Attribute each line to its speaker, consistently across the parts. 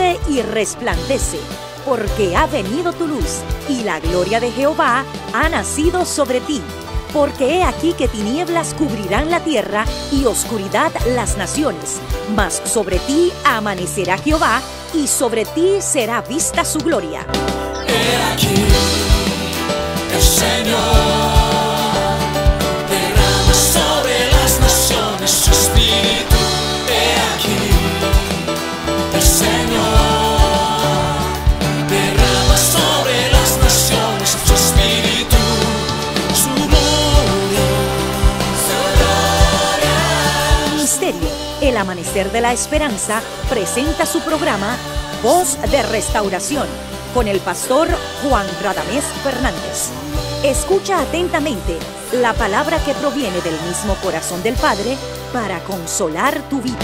Speaker 1: levántate y resplandece, porque ha venido tu luz, y la gloria de Jehová ha nacido sobre ti. Porque he aquí que tinieblas cubrirán la tierra, y oscuridad las naciones. Mas sobre ti amanecerá Jehová, y sobre ti será vista su gloria.
Speaker 2: He aquí, el Señor derrama sobre las naciones su espíritu. He aquí, el Señor derrama sobre las naciones su espíritu, su gloria, su gloria.
Speaker 1: Ministerio El Amanecer de la Esperanza presenta su programa Voz de Restauración con el pastor Juan Radamés Fernández. Escucha atentamente la palabra que proviene del mismo corazón del Padre para consolar tu vida.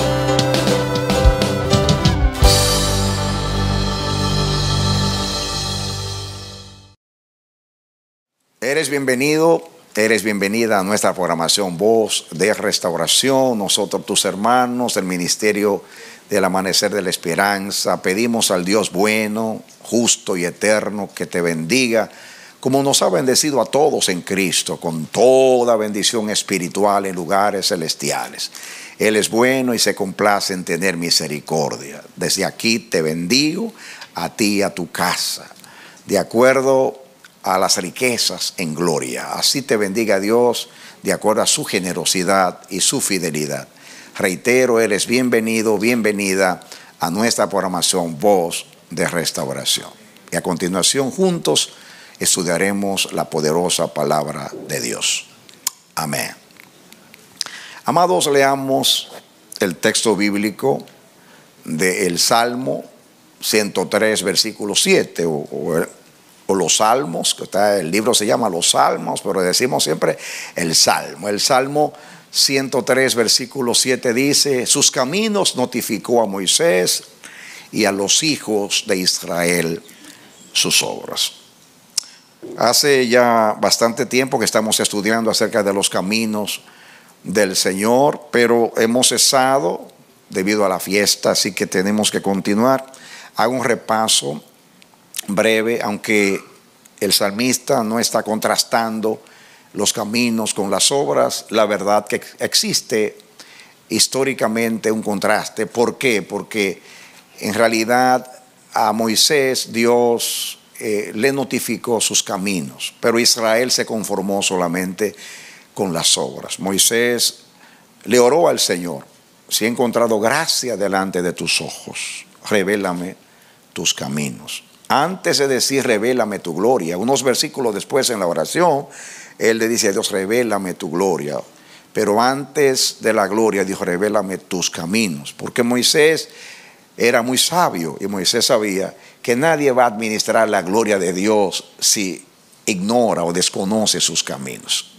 Speaker 3: Eres bienvenido, eres bienvenida a nuestra programación Voz de Restauración. Nosotros, tus hermanos del Ministerio del Amanecer de la Esperanza, pedimos al Dios bueno, justo y eterno que te bendiga, como nos ha bendecido a todos en Cristo, con toda bendición espiritual en lugares celestiales. Él es bueno y se complace en tener misericordia. Desde aquí te bendigo, a ti y a tu casa, de acuerdo a las riquezas en gloria. Así te bendiga Dios, de acuerdo a su generosidad y su fidelidad. Reitero, eres bienvenido, bienvenida a nuestra programación Voz de Restauración. Y a continuación, juntos, estudiaremos la poderosa palabra de Dios. Amén. Amados, leamos el texto bíblico del Salmo 103, versículo 7, o los Salmos, que el libro se llama Los Salmos, pero decimos siempre el Salmo. El Salmo 103, versículo 7 dice: sus caminos notificó a Moisés, y a los hijos de Israel sus obras. Hace ya bastante tiempo que estamos estudiando acerca de los caminos del Señor, pero hemos cesado debido a la fiesta, así que tenemos que continuar. Hago un repaso breve, aunque el salmista no está contrastando los caminos con las obras. La verdad que existe históricamente un contraste. ¿Por qué? Porque en realidad a Moisés Dios le notificó sus caminos, pero Israel se conformó solamente con las obras. Moisés le oró al Señor: si he encontrado gracia delante de tus ojos, revélame tus caminos. Antes de decir revélame tu gloria, unos versículos después en la oración, él le dice a Dios: revélame tu gloria. Pero antes de la gloria dijo: revélame tus caminos. Porque Moisés era muy sabio, y Moisés sabía que nadie va a administrar la gloria de Dios si ignora o desconoce sus caminos.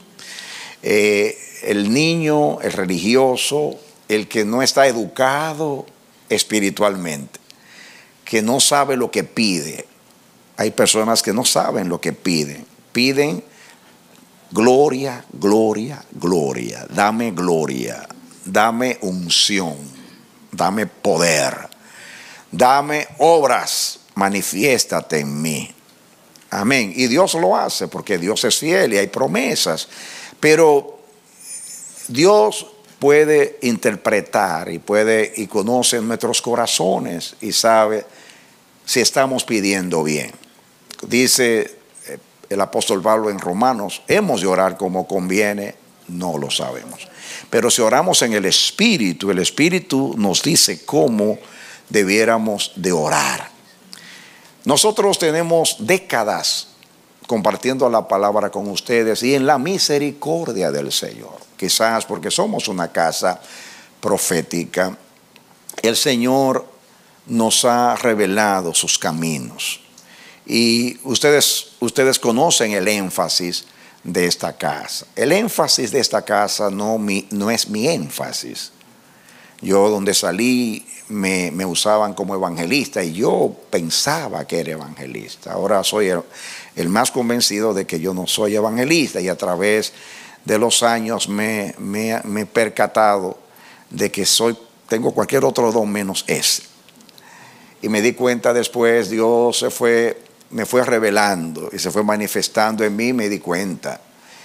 Speaker 3: El niño, el religioso, el que no está educado espiritualmente, que no sabe lo que pide. Hay personas que no saben lo que piden. Piden gloria, gloria, gloria. Dame gloria, dame unción, dame poder, dame obras, manifiéstate en mí. Amén. Y Dios lo hace porque Dios es fiel y hay promesas. Pero Dios puede interpretar y conoce nuestros corazones y sabe si estamos pidiendo bien. Dice el apóstol Pablo en Romanos: hemos de orar como conviene, no lo sabemos. Pero si oramos en el Espíritu nos dice cómo debiéramos de orar. Nosotros tenemos décadas compartiendo la palabra con ustedes y en la misericordia del Señor, quizás porque somos una casa profética, el Señor nos ha revelado sus caminos. Y ustedes conocen el énfasis de esta casa. El énfasis de esta casa no es mi énfasis. Yo donde salí me usaban como evangelista y yo pensaba que era evangelista. Ahora soy el más convencido de que yo no soy evangelista, y a través de los años me he percatado de que tengo cualquier otro don menos ese. Y me di cuenta después, Dios me fue revelando y se fue manifestando en mí. Me di cuenta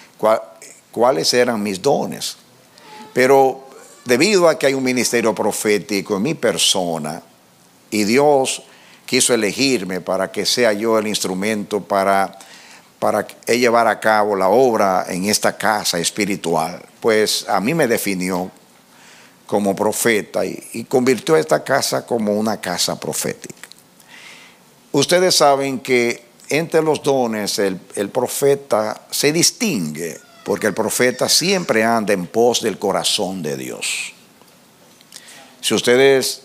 Speaker 3: cuáles eran mis dones. Pero debido a que hay un ministerio profético en mi persona, y Dios quiso elegirme para que sea yo el instrumento para llevar a cabo la obra en esta casa espiritual, pues a mí me definió como profeta y convirtió esta casa como una casa profética. Ustedes saben que entre los dones el profeta se distingue, porque el profeta siempre anda en pos del corazón de Dios. Si ustedes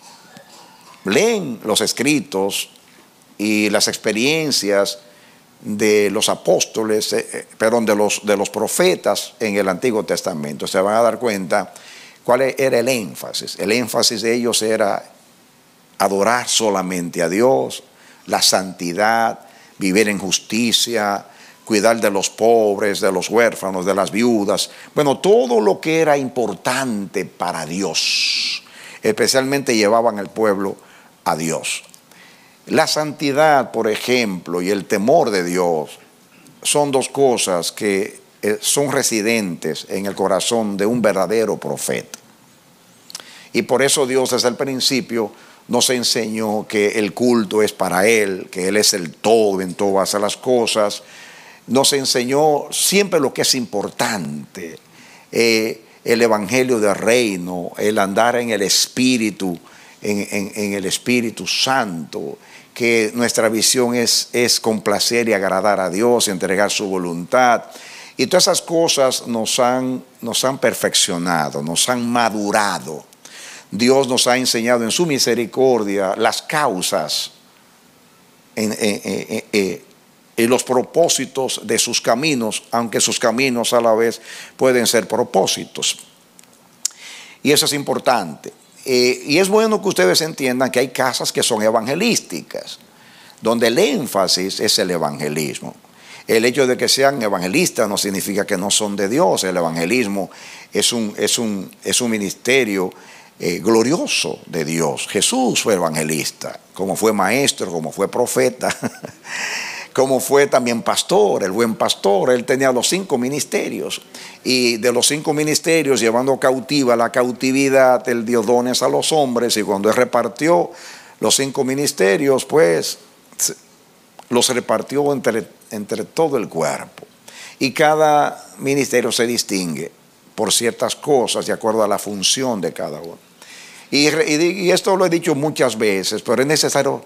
Speaker 3: leen los escritos y las experiencias de los apóstoles, de los profetas en el Antiguo Testamento, se van a dar cuenta cuál era el énfasis. El énfasis de ellos era adorar solamente a Dios, la santidad, vivir en justicia, cuidar de los pobres, de los huérfanos, de las viudas. Bueno, todo lo que era importante para Dios. Especialmente llevaban al pueblo a Dios. La santidad, por ejemplo, y el temor de Dios son dos cosas que son residentes en el corazón de un verdadero profeta. Y por eso Dios desde el principio nos enseñó que el culto es para Él, que Él es el todo en todas las cosas. Nos enseñó siempre lo que es importante, el evangelio del reino, el andar en el Espíritu, en el Espíritu Santo, que nuestra visión es complacer y agradar a Dios, entregar su voluntad. Y todas esas cosas nos han perfeccionado, nos han madurado. Dios nos ha enseñado en su misericordia las causas y los propósitos de sus caminos, aunque sus caminos a la vez pueden ser propósitos. Y eso es importante. Y es bueno que ustedes entiendan que hay casas que son evangelísticas, donde el énfasis es el evangelismo. El hecho de que sean evangelistas no significa que no son de Dios. El evangelismo es un ministerio glorioso de Dios. Jesús fue evangelista, como fue maestro, como fue profeta, como fue también pastor, el buen pastor. Él tenía los 5 ministerios, y de los 5 ministerios, llevando cautiva la cautividad, él dio dones a los hombres, y cuando él repartió los 5 ministerios, pues los repartió entre todo el cuerpo. Y cada ministerio se distingue por ciertas cosas de acuerdo a la función de cada uno. Y esto lo he dicho muchas veces, pero es necesario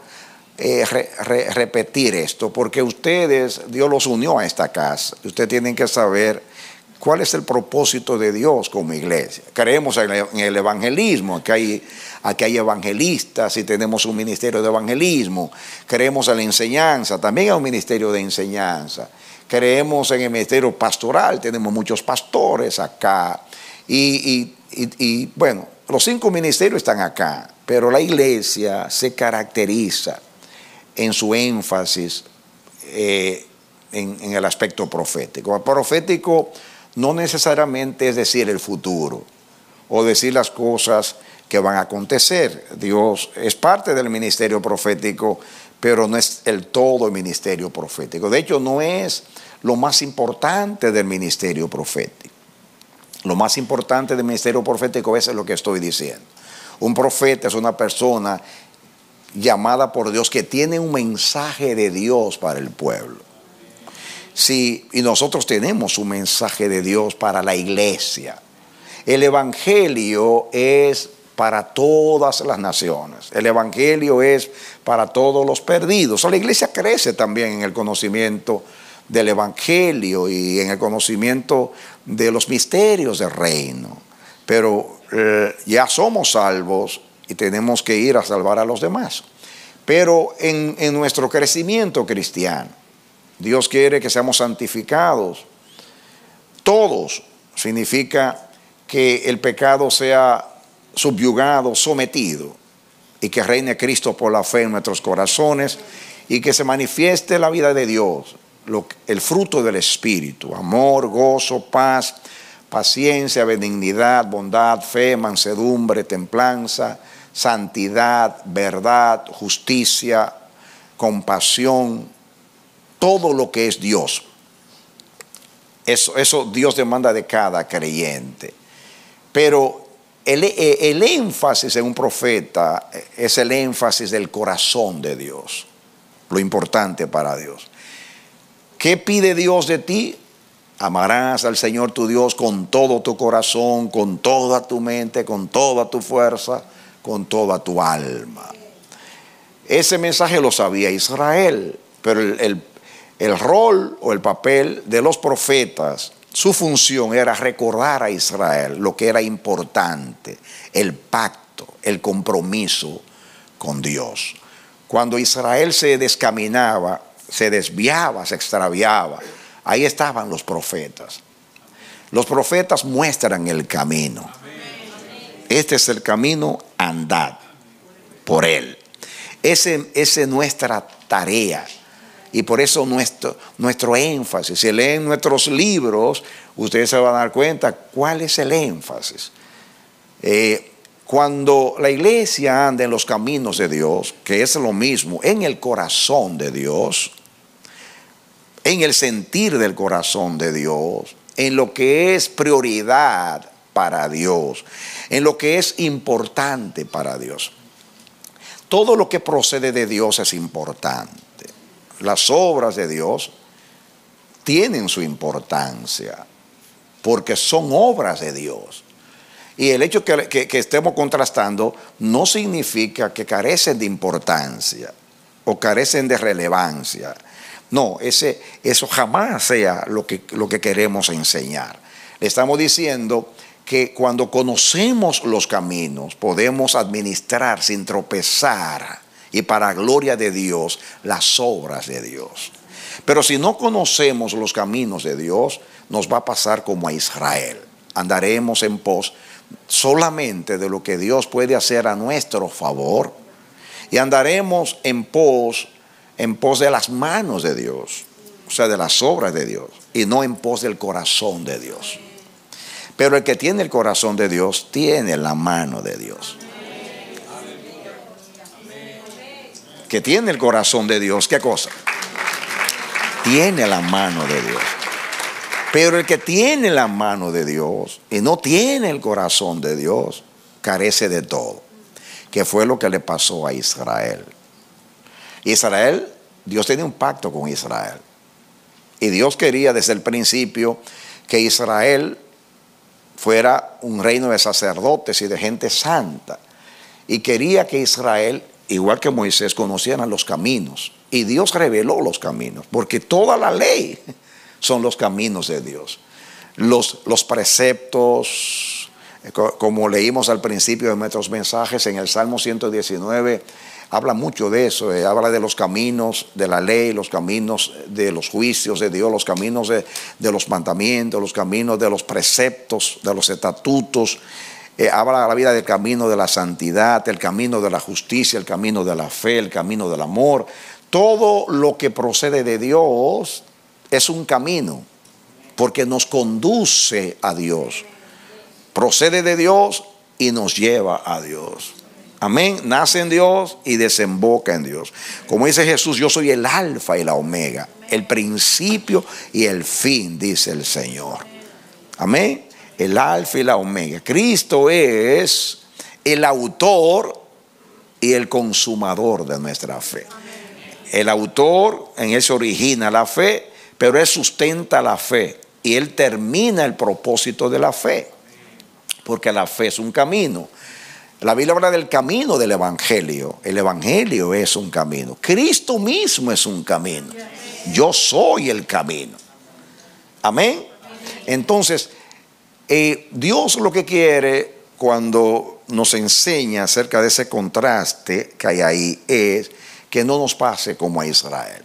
Speaker 3: repetir esto, porque Dios los unió a esta casa. Ustedes tienen que saber cuál es el propósito de Dios como iglesia. Creemos en el evangelismo, aquí hay evangelistas y tenemos un ministerio de evangelismo. Creemos en la enseñanza, también hay un ministerio de enseñanza. Creemos en el ministerio pastoral, tenemos muchos pastores acá. Y bueno, los 5 ministerios están acá, pero la iglesia se caracteriza en su énfasis en el aspecto profético. El profético no necesariamente es decir el futuro o decir las cosas que van a acontecer. Dios es parte del ministerio profético, pero no es el todo el ministerio profético. De hecho, no es lo más importante del ministerio profético. Lo más importante del ministerio profético es lo que estoy diciendo. Un profeta es una persona llamada por Dios que tiene un mensaje de Dios para el pueblo. Sí, y nosotros tenemos un mensaje de Dios para la iglesia. El evangelio es para todas las naciones. El evangelio es para todos los perdidos. La iglesia crece también en el conocimiento del evangelio y en el conocimiento de los misterios del reino. Pero ya somos salvos y tenemos que ir a salvar a los demás. Pero en nuestro crecimiento cristiano, Dios quiere que seamos santificados. Todos significa que el pecado sea subyugado, sometido, y que reine Cristo por la fe en nuestros corazones, y que se manifieste la vida de Dios, el fruto del Espíritu: amor, gozo, paz, paciencia, benignidad, bondad, fe, mansedumbre, templanza. santidad, verdad, justicia, compasión, todo lo que es Dios. Eso Dios demanda de cada creyente. Pero el énfasis en un profeta es el énfasis del corazón de Dios, lo importante para Dios. ¿Qué pide Dios de ti? Amarás al Señor tu Dios con todo tu corazón, con toda tu mente, con toda tu fuerza, con toda tu alma. Ese mensaje lo sabía Israel, pero el rol o el papel de los profetas, su función era recordar a Israel lo que era importante, el pacto, el compromiso con Dios. Cuando Israel se descaminaba, se desviaba, se extraviaba, ahí estaban los profetas. Los profetas muestran el camino. Este es el camino, andad por él. Esa es nuestra tarea. Y por eso nuestro énfasis. Si leen nuestros libros, ustedes se van a dar cuenta cuál es el énfasis. Cuando la iglesia anda en los caminos de Dios, que es lo mismo, en el corazón de Dios, en el sentir del corazón de Dios, en lo que es prioridad para Dios, en lo que es importante para Dios. Todo lo que procede de Dios es importante. Las obras de Dios tienen su importancia porque son obras de Dios. Y el hecho que estemos contrastando no significa que carecen de importancia o carecen de relevancia. No, eso jamás sea lo que queremos enseñar. Le estamos diciendo que cuando conocemos los caminos podemos administrar sin tropezar y para gloria de Dios las obras de Dios. Pero si no conocemos los caminos de Dios, nos va a pasar como a Israel. Andaremos en pos solamente de lo que Dios puede hacer a nuestro favor y andaremos en pos de las manos de Dios, o sea, de las obras de Dios, y no en pos del corazón de Dios. Pero el que tiene el corazón de Dios tiene la mano de Dios. Que tiene el corazón de Dios, ¿qué cosa? Tiene la mano de Dios. Pero el que tiene la mano de Dios y no tiene el corazón de Dios, carece de todo. Que fue lo que le pasó a Israel. Israel, Dios tenía un pacto con Israel. Y Dios quería desde el principio que Israel fuera un reino de sacerdotes y de gente santa. Y quería que Israel, igual que Moisés, conocieran los caminos. Y Dios reveló los caminos, porque toda la ley son los caminos de Dios. Los preceptos, como leímos al principio de nuestros mensajes en el Salmo 119, habla mucho de eso, habla de los caminos de la ley, los caminos de los juicios de Dios, los caminos de los mandamientos, los caminos de los preceptos, de los estatutos. Habla de la vida del camino de la santidad, el camino de la justicia, el camino de la fe, el camino del amor. Todo lo que procede de Dios es un camino, porque nos conduce a Dios. Procede de Dios y nos lleva a Dios. Amén. Nace en Dios y desemboca en Dios. Como dice Jesús, yo soy el alfa y la omega, el principio y el fin, dice el Señor. Amén. El alfa y la omega. Cristo es el autor y el consumador de nuestra fe. El autor, en él se origina la fe, pero él sustenta la fe y él termina el propósito de la fe, porque la fe es un camino. La Biblia habla del camino del Evangelio. El Evangelio es un camino. Cristo mismo es un camino. Yo soy el camino. Amén. Entonces, Dios lo que quiere cuando nos enseña acerca de ese contraste que hay ahí es que no nos pase como a Israel.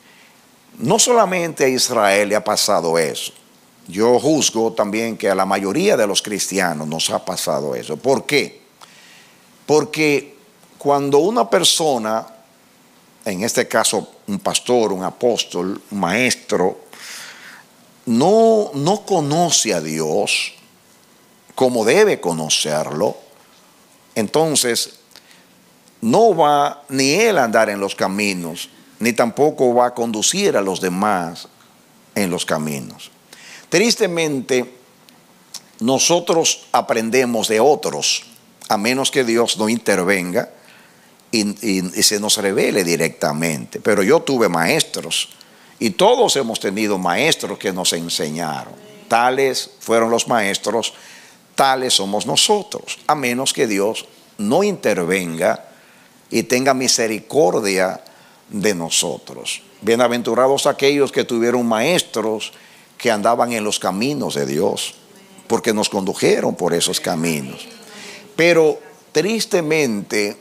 Speaker 3: No solamente a Israel le ha pasado eso. Yo juzgo también que a la mayoría de los cristianos nos ha pasado eso. ¿Por qué? Porque cuando una persona, en este caso un pastor, un apóstol, un maestro, no conoce a Dios como debe conocerlo, entonces no va ni él a andar en los caminos, ni tampoco va a conducir a los demás en los caminos. Tristemente, nosotros aprendemos de otros, a menos que Dios no intervenga y se nos revele directamente. Pero yo tuve maestros, y todos hemos tenido maestros que nos enseñaron. Tales fueron los maestros, tales somos nosotros, a menos que Dios no intervenga y tenga misericordia de nosotros. Bienaventurados aquellos que tuvieron maestros que andaban en los caminos de Dios, porque nos condujeron por esos caminos. Pero tristemente,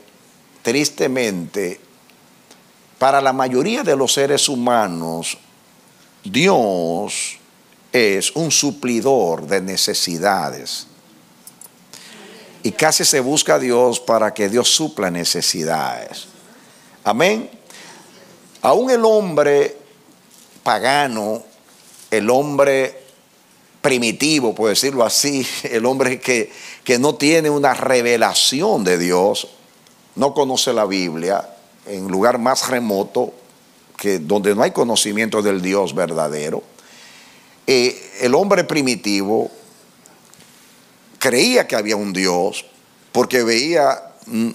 Speaker 3: para la mayoría de los seres humanos, Dios es un suplidor de necesidades. Y casi se busca a Dios para que Dios supla necesidades. Amén. Aún el hombre pagano, el hombre primitivo, por decirlo así, el hombre que no tiene una revelación de Dios, no conoce la Biblia, en lugar más remoto, que donde no hay conocimiento del Dios verdadero, el hombre primitivo creía que había un Dios porque veía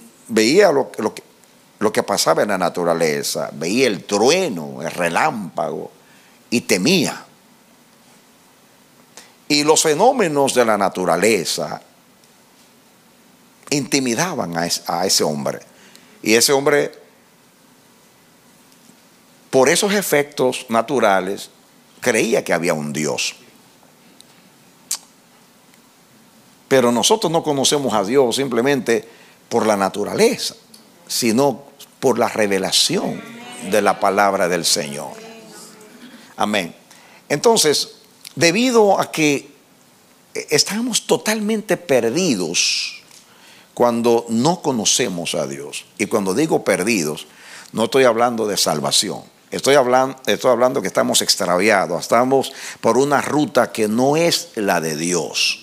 Speaker 3: lo que pasaba en la naturaleza, veía el trueno, el relámpago y temía. Y los fenómenos de la naturaleza intimidaban a ese hombre. Y ese hombre, por esos efectos naturales, creía que había un Dios. Pero nosotros no conocemos a Dios simplemente por la naturaleza, sino por la revelación de la palabra del Señor. Amén. Entonces, debido a que estamos totalmente perdidos cuando no conocemos a Dios, y cuando digo perdidos, no estoy hablando de salvación, estoy hablando que estamos extraviados, estamos por una ruta que no es la de Dios.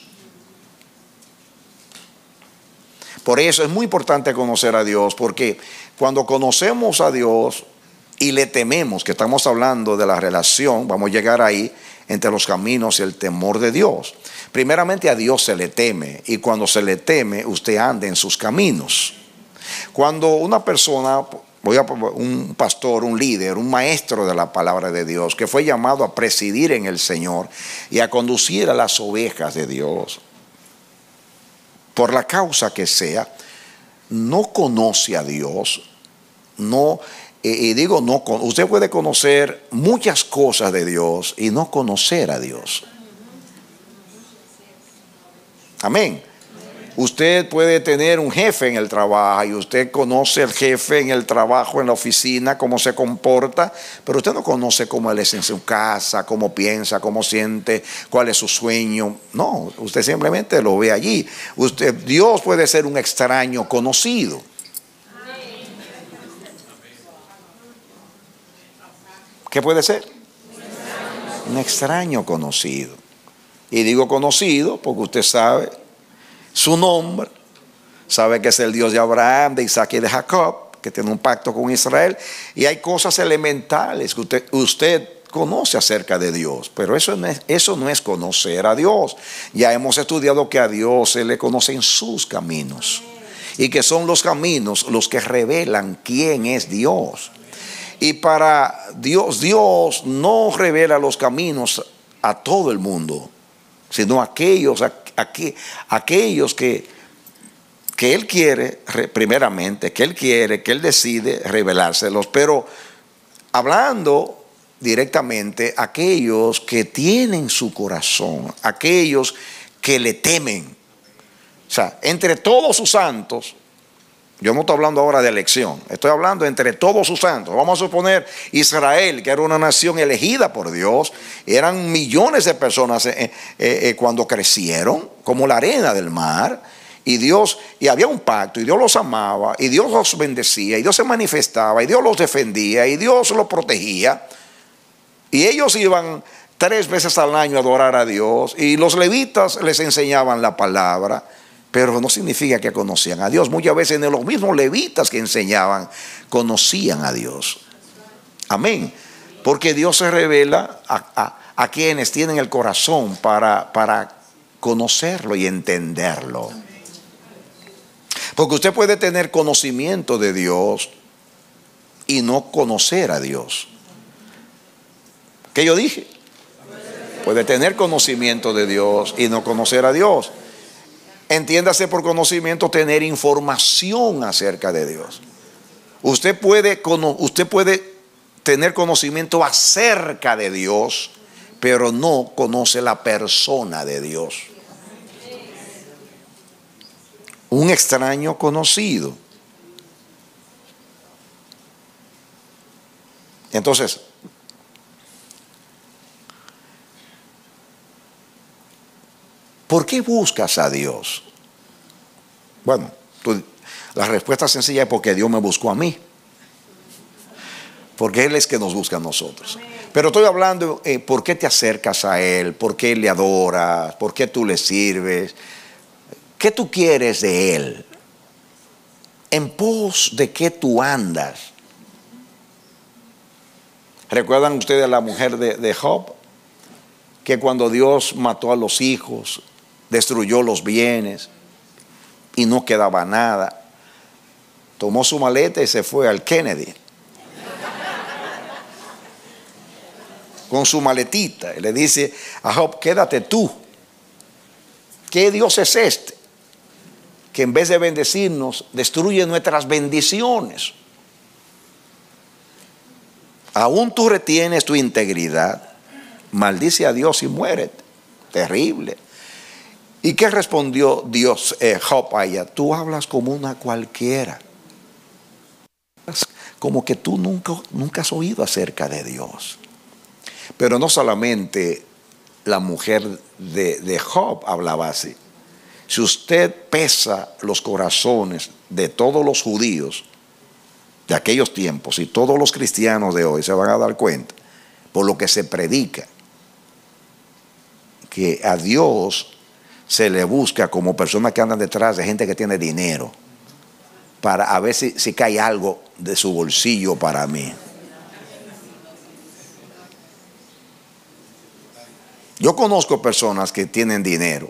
Speaker 3: Por eso es muy importante conocer a Dios, porque cuando conocemos a Dios y le tememos, que estamos hablando de la relación, vamos a llegar ahí, entre los caminos y el temor de Dios. Primeramente a Dios se le teme, y cuando se le teme, usted anda en sus caminos. Cuando una persona, un pastor, un líder, un maestro de la palabra de Dios, que fue llamado a presidir en el Señor y a conducir a las ovejas de Dios, por la causa que sea, no conoce a Dios, usted puede conocer muchas cosas de Dios y no conocer a Dios. Amén. Usted puede tener un jefe en el trabajo y usted conoce al jefe en el trabajo, en la oficina, cómo se comporta, pero usted no conoce cómo él es en su casa, cómo piensa, cómo siente, cuál es su sueño. No, usted simplemente lo ve allí. Dios puede ser un extraño conocido. ¿Qué puede ser? Un extraño conocido. Y digo conocido porque usted sabe su nombre, sabe que es el Dios de Abraham, de Isaac y de Jacob, que tiene un pacto con Israel, y hay cosas elementales que usted conoce acerca de Dios, pero eso no es conocer a Dios. Ya hemos estudiado que a Dios se le conoce en sus caminos, y que son los caminos los que revelan quién es Dios. Y para Dios no revela los caminos a todo el mundo, sino a aquellos que Él quiere, primeramente, que Él decide revelárselos. Pero hablando directamente, aquellos que tienen su corazón, aquellos que le temen. O sea, entre todos sus santos, yo no estoy hablando ahora de elección, estoy hablando entre todos sus santos. Vamos a suponer Israel, que era una nación elegida por Dios, eran millones de personas cuando crecieron, como la arena del mar, y había un pacto, y Dios los amaba, y Dios los bendecía, y Dios se manifestaba, y Dios los defendía, y Dios los protegía, y ellos iban 3 veces al año a adorar a Dios, y los levitas les enseñaban la palabra. pero no significa que conocían a Dios. Muchas veces ni los mismos levitas que enseñaban conocían a Dios. Amén. Porque Dios se revela a quienes tienen el corazón para conocerlo y entenderlo. Porque usted puede tener conocimiento de Dios y no conocer a Dios. ¿Qué yo dije? Puede tener conocimiento de Dios y no conocer a Dios. Entiéndase por conocimiento tener información acerca de Dios. Usted puede tener conocimiento acerca de Dios, pero no conoce la persona de Dios. Un extraño conocido. Entonces, ¿por qué buscas a Dios? Bueno, la respuesta sencilla es porque Dios me buscó a mí. Porque Él es que nos busca a nosotros. Pero estoy hablando, ¿por qué te acercas a Él? ¿Por qué le adoras? ¿Por qué tú le sirves? ¿Qué tú quieres de Él? ¿En pos de qué tú andas? ¿Recuerdan ustedes a la mujer de Job? Que cuando Dios mató a los hijos, destruyó los bienes y no quedaba nada, tomó su maleta y se fue al Kennedy con su maletita y le dice a Job: quédate tú. ¿Qué Dios es este que en vez de bendecirnos destruye nuestras bendiciones? Aún tú retienes tu integridad, maldice a Dios y muérete. Terrible. ¿Y qué respondió Job a ella? Tú hablas como una cualquiera. Como que tú nunca has oído acerca de Dios. Pero no solamente la mujer de Job hablaba así. Si usted pesa los corazones de todos los judíos de aquellos tiempos y todos los cristianos de hoy, se van a dar cuenta por lo que se predica que a Dios se le busca como personas que andan detrás de gente que tiene dinero para a ver si cae algo de su bolsillo para mí. Yo conozco personas que tienen dinero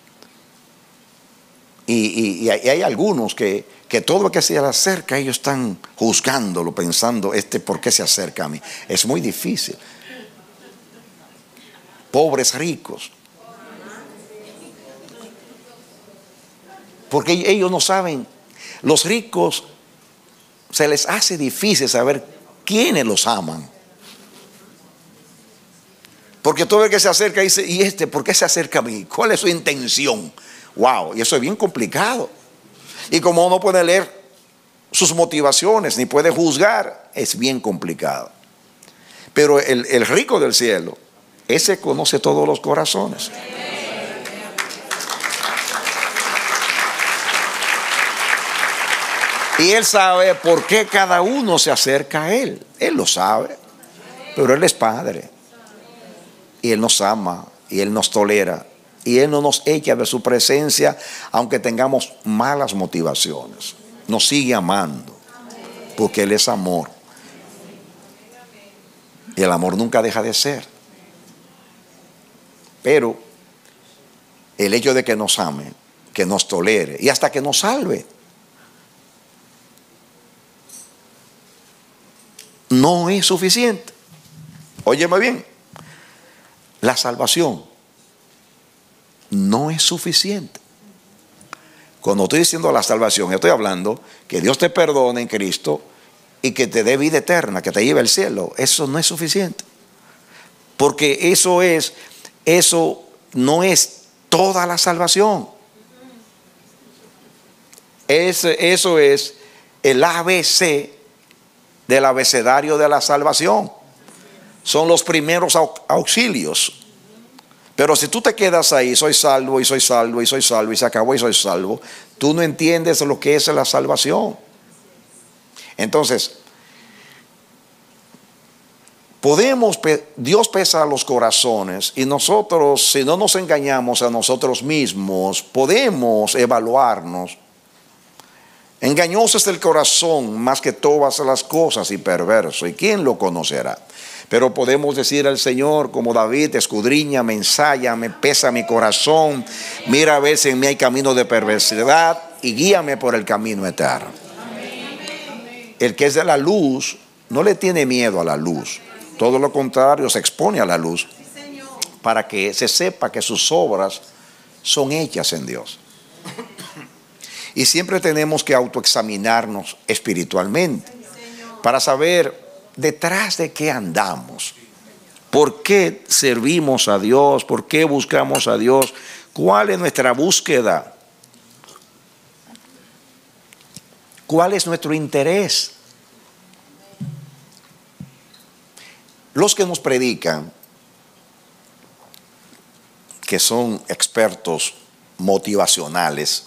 Speaker 3: y hay algunos que todo lo que se le acerca ellos están juzgándolo, pensando ¿por qué se acerca a mí? Es muy difícil. Pobres ricos, porque ellos no saben. Los ricos se les hace difícil saber quiénes los aman. Porque todo el que se acerca dice: ¿y por qué se acerca a mí? ¿Cuál es su intención? Wow, y eso es bien complicado. Y como uno puede leer sus motivaciones ni puede juzgar, es bien complicado. Pero el rico del cielo, ese conoce todos los corazones. Y Él sabe por qué cada uno se acerca a Él. Él lo sabe. Pero Él es Padre. Y Él nos ama. Y Él nos tolera. Y Él no nos echa de su presencia aunque tengamos malas motivaciones. Nos sigue amando. Porque Él es amor. Y el amor nunca deja de ser. Pero el hecho de que nos ame, que nos tolere y hasta que nos salve, no es suficiente. Óyeme bien, la salvación no es suficiente. Cuando estoy diciendo la salvación, estoy hablando que Dios te perdone en Cristo y que te dé vida eterna, que te lleve al cielo. Eso no es suficiente. Porque eso no es toda la salvación. Eso es el ABC del abecedario de la salvación. Son los primeros auxilios. Pero si tú te quedas ahí, soy salvo y soy salvo y soy salvo y se acabó y soy salvo, tú no entiendes lo que es la salvación. Entonces, Dios pesa los corazones y nosotros, si no nos engañamos a nosotros mismos, podemos evaluarnos. Engañoso es el corazón más que todas las cosas y perverso, ¿y quién lo conocerá? Pero podemos decir al Señor, como David: escudriñame, ensáyame, pesa mi corazón, mira a ver si en mí hay camino de perversidad y guíame por el camino eterno. El que es de la luz no le tiene miedo a la luz, todo lo contrario, se expone a la luz para que se sepa que sus obras son hechas en Dios. Y siempre tenemos que autoexaminarnos espiritualmente para saber detrás de qué andamos, por qué servimos a Dios, por qué buscamos a Dios, cuál es nuestra búsqueda, cuál es nuestro interés. Los que nos predican, que son expertos motivacionales,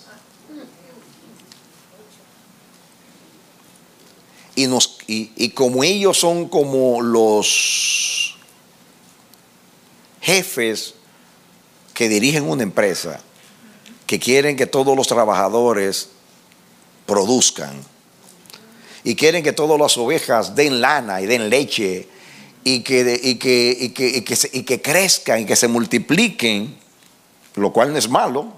Speaker 3: y como ellos son como los jefes que dirigen una empresa, que quieren que todos los trabajadores produzcan y quieren que todas las ovejas den lana y den leche y que crezcan y que se multipliquen, lo cual no es malo,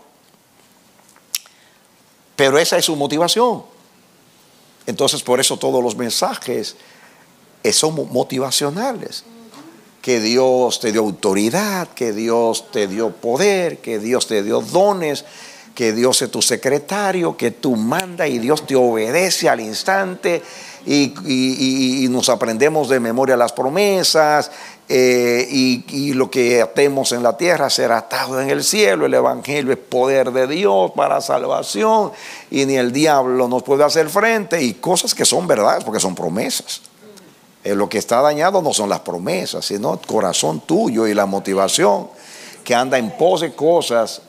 Speaker 3: pero esa es su motivación. Entonces, por eso todos los mensajes son motivacionales. Que Dios te dio autoridad, que Dios te dio poder, que Dios te dio dones, que Dios es tu secretario, que tú mandas y Dios te obedece al instante. Y nos aprendemos de memoria las promesas, y lo que atemos en la tierra será atado en el cielo. El evangelio es poder de Dios para salvación y ni el diablo nos puede hacer frente, y cosas que son verdades porque son promesas. Lo que está dañado no son las promesas, sino el corazón tuyo y la motivación que anda en pos de cosas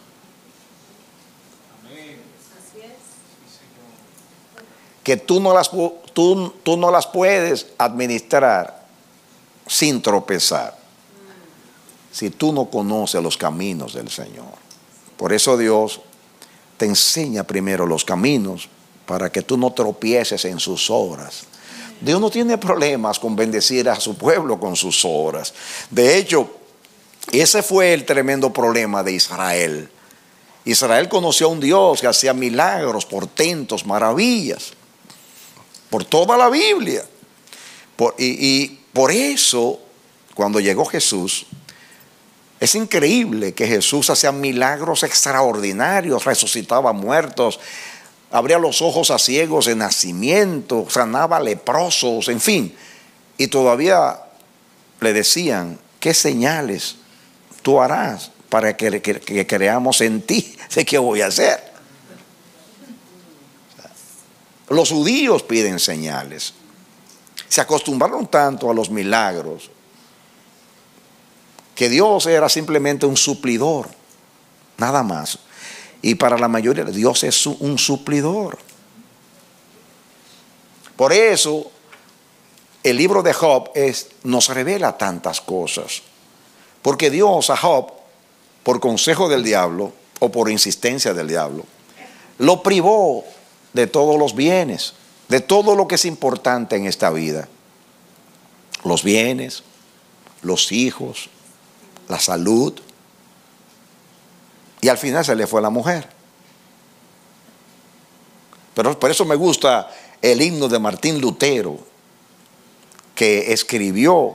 Speaker 3: que tú no las puedes administrar sin tropezar, si tú no conoces los caminos del Señor. Por eso Dios te enseña primero los caminos para que tú no tropieces en sus obras. Dios no tiene problemas con bendecir a su pueblo con sus obras. De hecho, ese fue el tremendo problema de Israel. Israel conoció a un Dios que hacía milagros, portentos, maravillas, por toda la Biblia. Y por eso, cuando llegó Jesús, es increíble que Jesús hacía milagros extraordinarios, resucitaba muertos, abría los ojos a ciegos de nacimiento, sanaba leprosos, en fin. Y todavía le decían: ¿qué señales tú harás para que creamos en ti? Sé qué voy a hacer. Los judíos piden señales. Se acostumbraron tanto a los milagros que Dios era simplemente un suplidor, nada más. Y para la mayoría Dios es un suplidor. Por eso el libro de Job nos revela tantas cosas. Porque Dios a Job, por consejo del diablo o por insistencia del diablo, lo privó de todos los bienes, de todo lo que es importante en esta vida. Los bienes, los hijos, la salud. Y al final se le fue la mujer. Pero por eso me gusta el himno de Martín Lutero, que escribió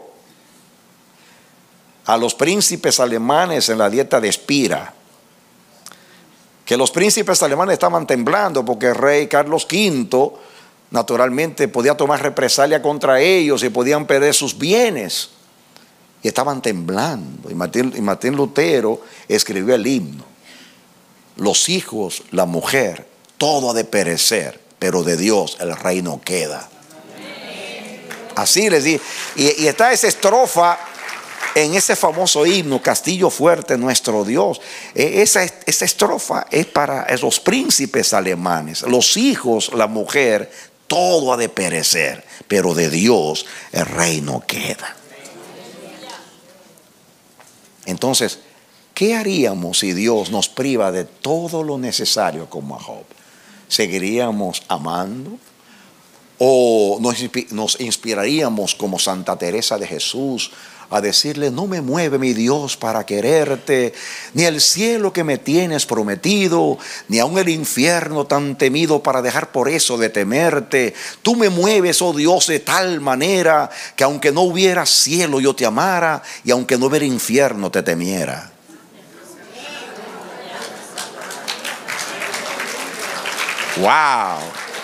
Speaker 3: a los príncipes alemanes en la dieta de Spira. Que los príncipes alemanes estaban temblando porque el rey Carlos V naturalmente podía tomar represalia contra ellos y podían perder sus bienes. Y estaban temblando. Y Martín Lutero escribió el himno: los hijos, la mujer, todo ha de perecer, pero de Dios el reino queda. Así les digo. Y está esa estrofa en ese famoso himno: Castillo fuerte nuestro Dios. Esa estrofa es para esos príncipes alemanes. Los hijos, la mujer, todo ha de perecer, pero de Dios el reino queda. Entonces, ¿qué haríamos si Dios nos priva de todo lo necesario como a Job? ¿Seguiríamos amando? ¿O nos inspiraríamos como Santa Teresa de Jesús a decirle: no me mueve mi Dios para quererte, ni el cielo que me tienes prometido, ni aun el infierno tan temido para dejar por eso de temerte? Tú me mueves, oh Dios, de tal manera que aunque no hubiera cielo yo te amara, y aunque no hubiera infierno te temiera. ¡Wow!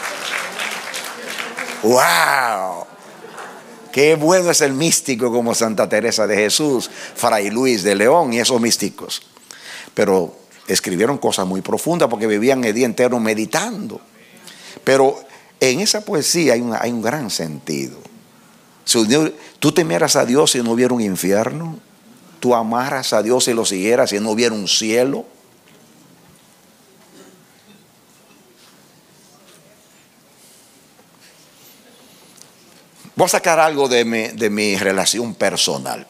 Speaker 3: ¡Wow! Qué bueno es el místico como Santa Teresa de Jesús, Fray Luis de León y esos místicos. Pero escribieron cosas muy profundas porque vivían el día entero meditando. Pero en esa poesía hay un gran sentido. Si tú temieras a Dios si no hubiera un infierno, tú amaras a Dios si lo siguieras si no hubiera un cielo. Voy a sacar algo de mi relación personal.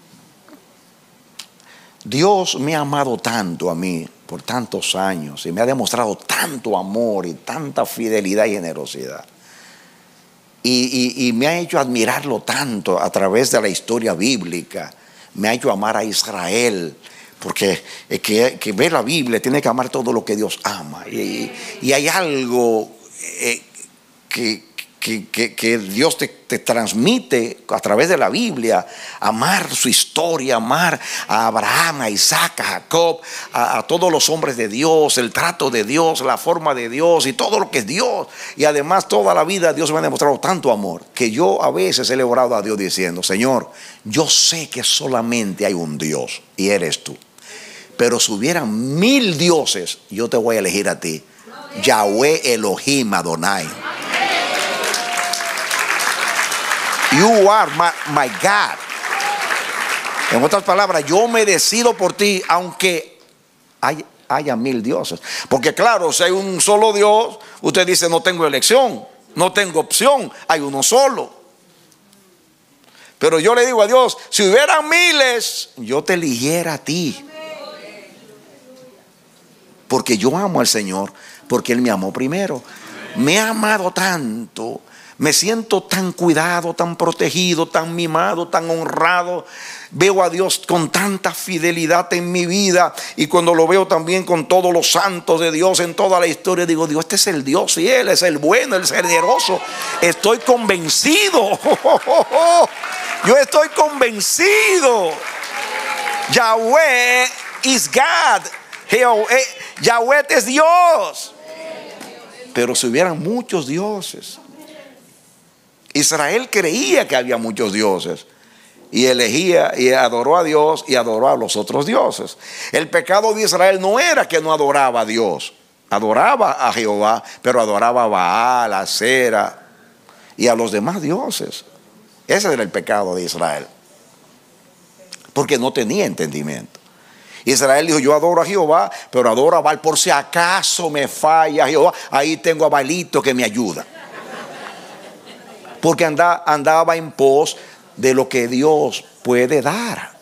Speaker 3: Dios me ha amado tanto a mí por tantos años y me ha demostrado tanto amor y tanta fidelidad y generosidad. Y me ha hecho admirarlo tanto a través de la historia bíblica. Me ha hecho amar a Israel. Porque el que ve la Biblia tiene que amar todo lo que Dios ama. Y hay algo que Dios te transmite a través de la Biblia: amar su historia, amar a Abraham, a Isaac, a Jacob, a todos los hombres de Dios, el trato de Dios, la forma de Dios y todo lo que es Dios. Y además toda la vida Dios me ha demostrado tanto amor que yo a veces he orado a Dios diciendo: Señor, yo sé que solamente hay un Dios y eres tú, pero si hubieran 1000 dioses, yo te voy a elegir a ti, Yahweh Elohim Adonai. You are my God. En otras palabras, yo me decido por ti, aunque haya 1000 dioses. Porque claro, si hay un solo Dios, usted dice: no tengo elección, no tengo opción, hay uno solo. Pero yo le digo a Dios: si hubieran miles, yo te eligiera a ti. Porque yo amo al Señor, porque Él me amó primero. Me ha amado tanto. Me siento tan cuidado, tan protegido, tan mimado, tan honrado. Veo a Dios con tanta fidelidad en mi vida. Y cuando lo veo también con todos los santos de Dios en toda la historia, digo: Dios, este es el Dios y Él es el bueno, el generoso. Estoy convencido. Yo estoy convencido. Yahweh is God. Yahweh es Dios. Pero si hubieran muchos dioses, Israel creía que había muchos dioses y elegía y adoró a Dios y adoró a los otros dioses. El pecado de Israel no era que no adoraba a Dios, adoraba a Jehová, pero adoraba a Baal, a Asera y a los demás dioses. Ese era el pecado de Israel, porque no tenía entendimiento. Israel dijo: yo adoro a Jehová, pero adoro a Baal por si acaso me falla Jehová, ahí tengo a Baalito que me ayuda. Porque andaba en pos de lo que Dios puede dar,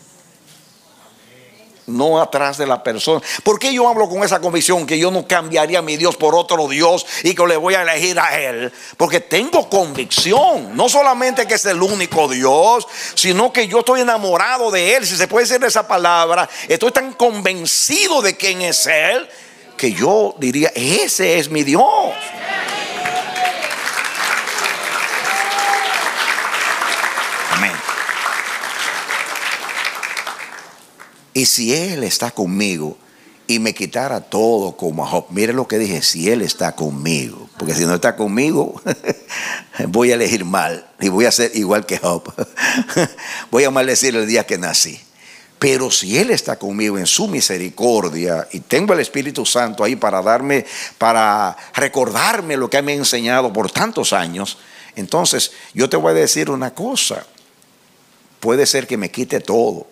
Speaker 3: no atrás de la persona. ¿Por qué yo hablo con esa convicción que yo no cambiaría a mi Dios por otro Dios y que le voy a elegir a Él? Porque tengo convicción, no solamente que es el único Dios, sino que yo estoy enamorado de Él, si se puede decir esa palabra. Estoy tan convencido de quién es Él que yo diría: ese es mi Dios. Amén. Y si Él está conmigo y me quitara todo como a Job, mire lo que dije: si Él está conmigo, porque si no está conmigo voy a elegir mal y voy a ser igual que Job. Voy a maldecir el día que nací. Pero si Él está conmigo en su misericordia y tengo el Espíritu Santo ahí para recordarme lo que me ha enseñado por tantos años, entonces yo te voy a decir una cosa: puede ser que me quite todo,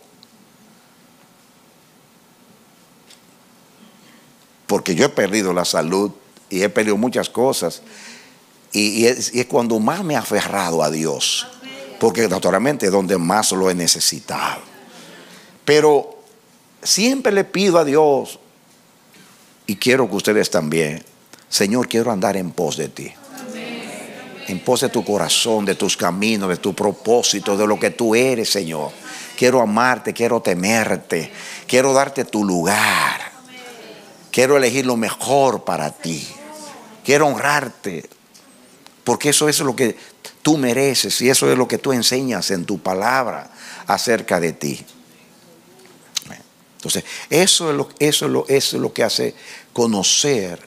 Speaker 3: porque yo he perdido la salud y he perdido muchas cosas, y es cuando más me he aferrado a Dios, porque naturalmente es donde más lo he necesitado. Pero siempre le pido a Dios, y quiero que ustedes también, Señor, quiero andar en pos de ti. En pos de tu corazón, de tus caminos, de tu propósito, de lo que tú eres, Señor. Quiero amarte, quiero temerte, quiero darte tu lugar. Quiero elegir lo mejor para ti. Quiero honrarte, porque eso es lo que tú mereces y eso es lo que tú enseñas en tu palabra acerca de ti. Entonces, eso es lo que hace conocer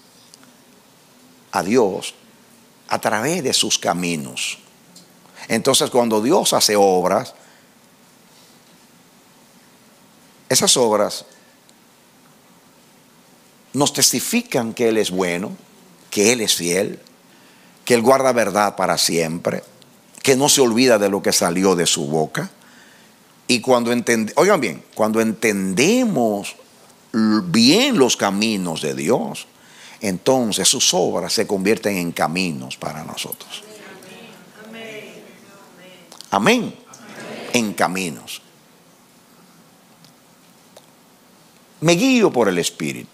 Speaker 3: a Dios a través de sus caminos. Entonces, cuando Dios hace obras, esas obras nos testifican que Él es bueno, que Él es fiel, que Él guarda verdad para siempre, que no se olvida de lo que salió de su boca. Y oigan bien, cuando entendemos bien los caminos de Dios, entonces sus obras se convierten en caminos para nosotros. Amén. En caminos. Me guío por el Espíritu.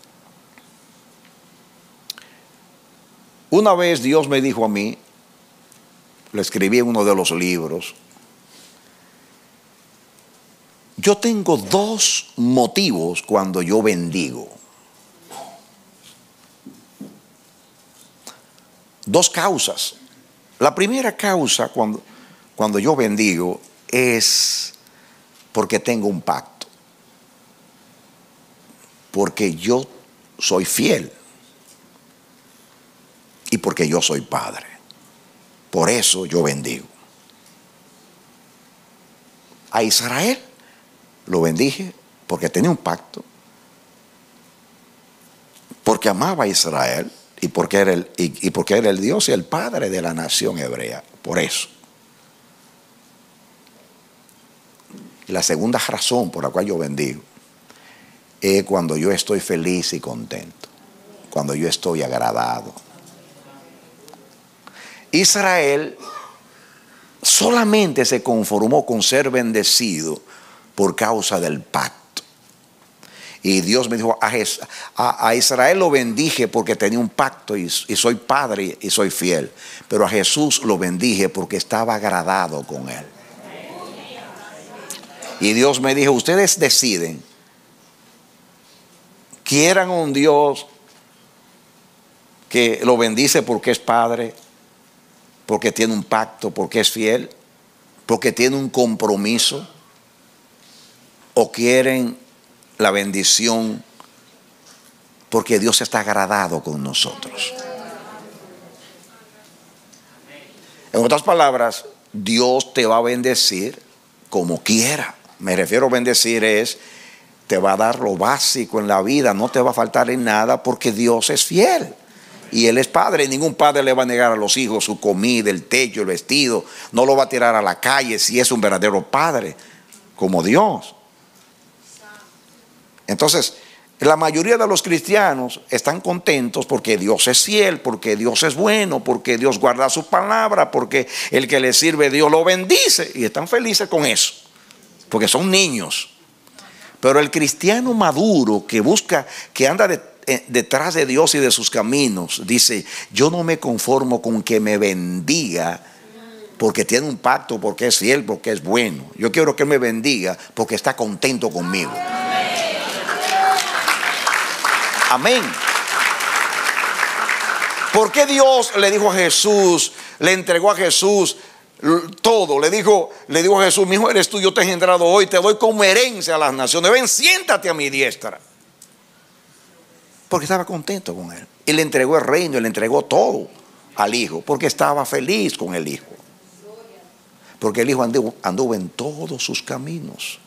Speaker 3: Una vez Dios me dijo a mí, lo escribí en uno de los libros, yo tengo 2 motivos cuando yo bendigo. 2 causas. La primera causa cuando yo bendigo es porque tengo un pacto. Porque yo soy fiel. Y porque yo soy padre. Por eso yo bendigo. A Israel lo bendije porque tenía un pacto. Porque amaba a Israel. Y porque era el Dios y el Padre de la nación hebrea. Por eso. La segunda razón por la cual yo bendigo es cuando yo estoy feliz y contento. Cuando yo estoy agradado. Israel solamente se conformó con ser bendecido por causa del pacto. Y Dios me dijo, a Israel lo bendije porque tenía un pacto y soy padre y soy fiel. Pero a Jesús lo bendije porque estaba agradado con él. Y Dios me dijo, ustedes deciden, quieran un Dios que lo bendice porque es padre, porque tiene un pacto, porque es fiel, porque tiene un compromiso, o quieren la bendición porque Dios está agradado con nosotros. En otras palabras, Dios te va a bendecir como quiera. Me refiero a bendecir te va a dar lo básico en la vida, no te va a faltar en nada porque Dios es fiel. Y Él es padre, y ningún padre le va a negar a los hijos su comida, el techo, el vestido. No lo va a tirar a la calle si es un verdadero padre, como Dios. Entonces, la mayoría de los cristianos están contentos porque Dios es fiel, porque Dios es bueno, porque Dios guarda su palabra, porque el que le sirve Dios lo bendice. Y están felices con eso, porque son niños. Pero el cristiano maduro que busca, que anda detrás de Dios y de sus caminos, dice, yo no me conformo con que me bendiga porque tiene un pacto, porque es fiel, porque es bueno. Yo quiero que Él me bendiga porque está contento conmigo. Amén. ¿Por qué Dios le dijo a Jesús, le entregó a Jesús todo? Le dijo a Jesús, mi hijo eres tú, yo te he engendrado hoy, te doy como herencia a las naciones. Ven, siéntate a mi diestra. Porque estaba contento con él. Y le entregó el reino, y le entregó todo al hijo, porque estaba feliz con el hijo. Porque el hijo anduvo en todos sus caminos.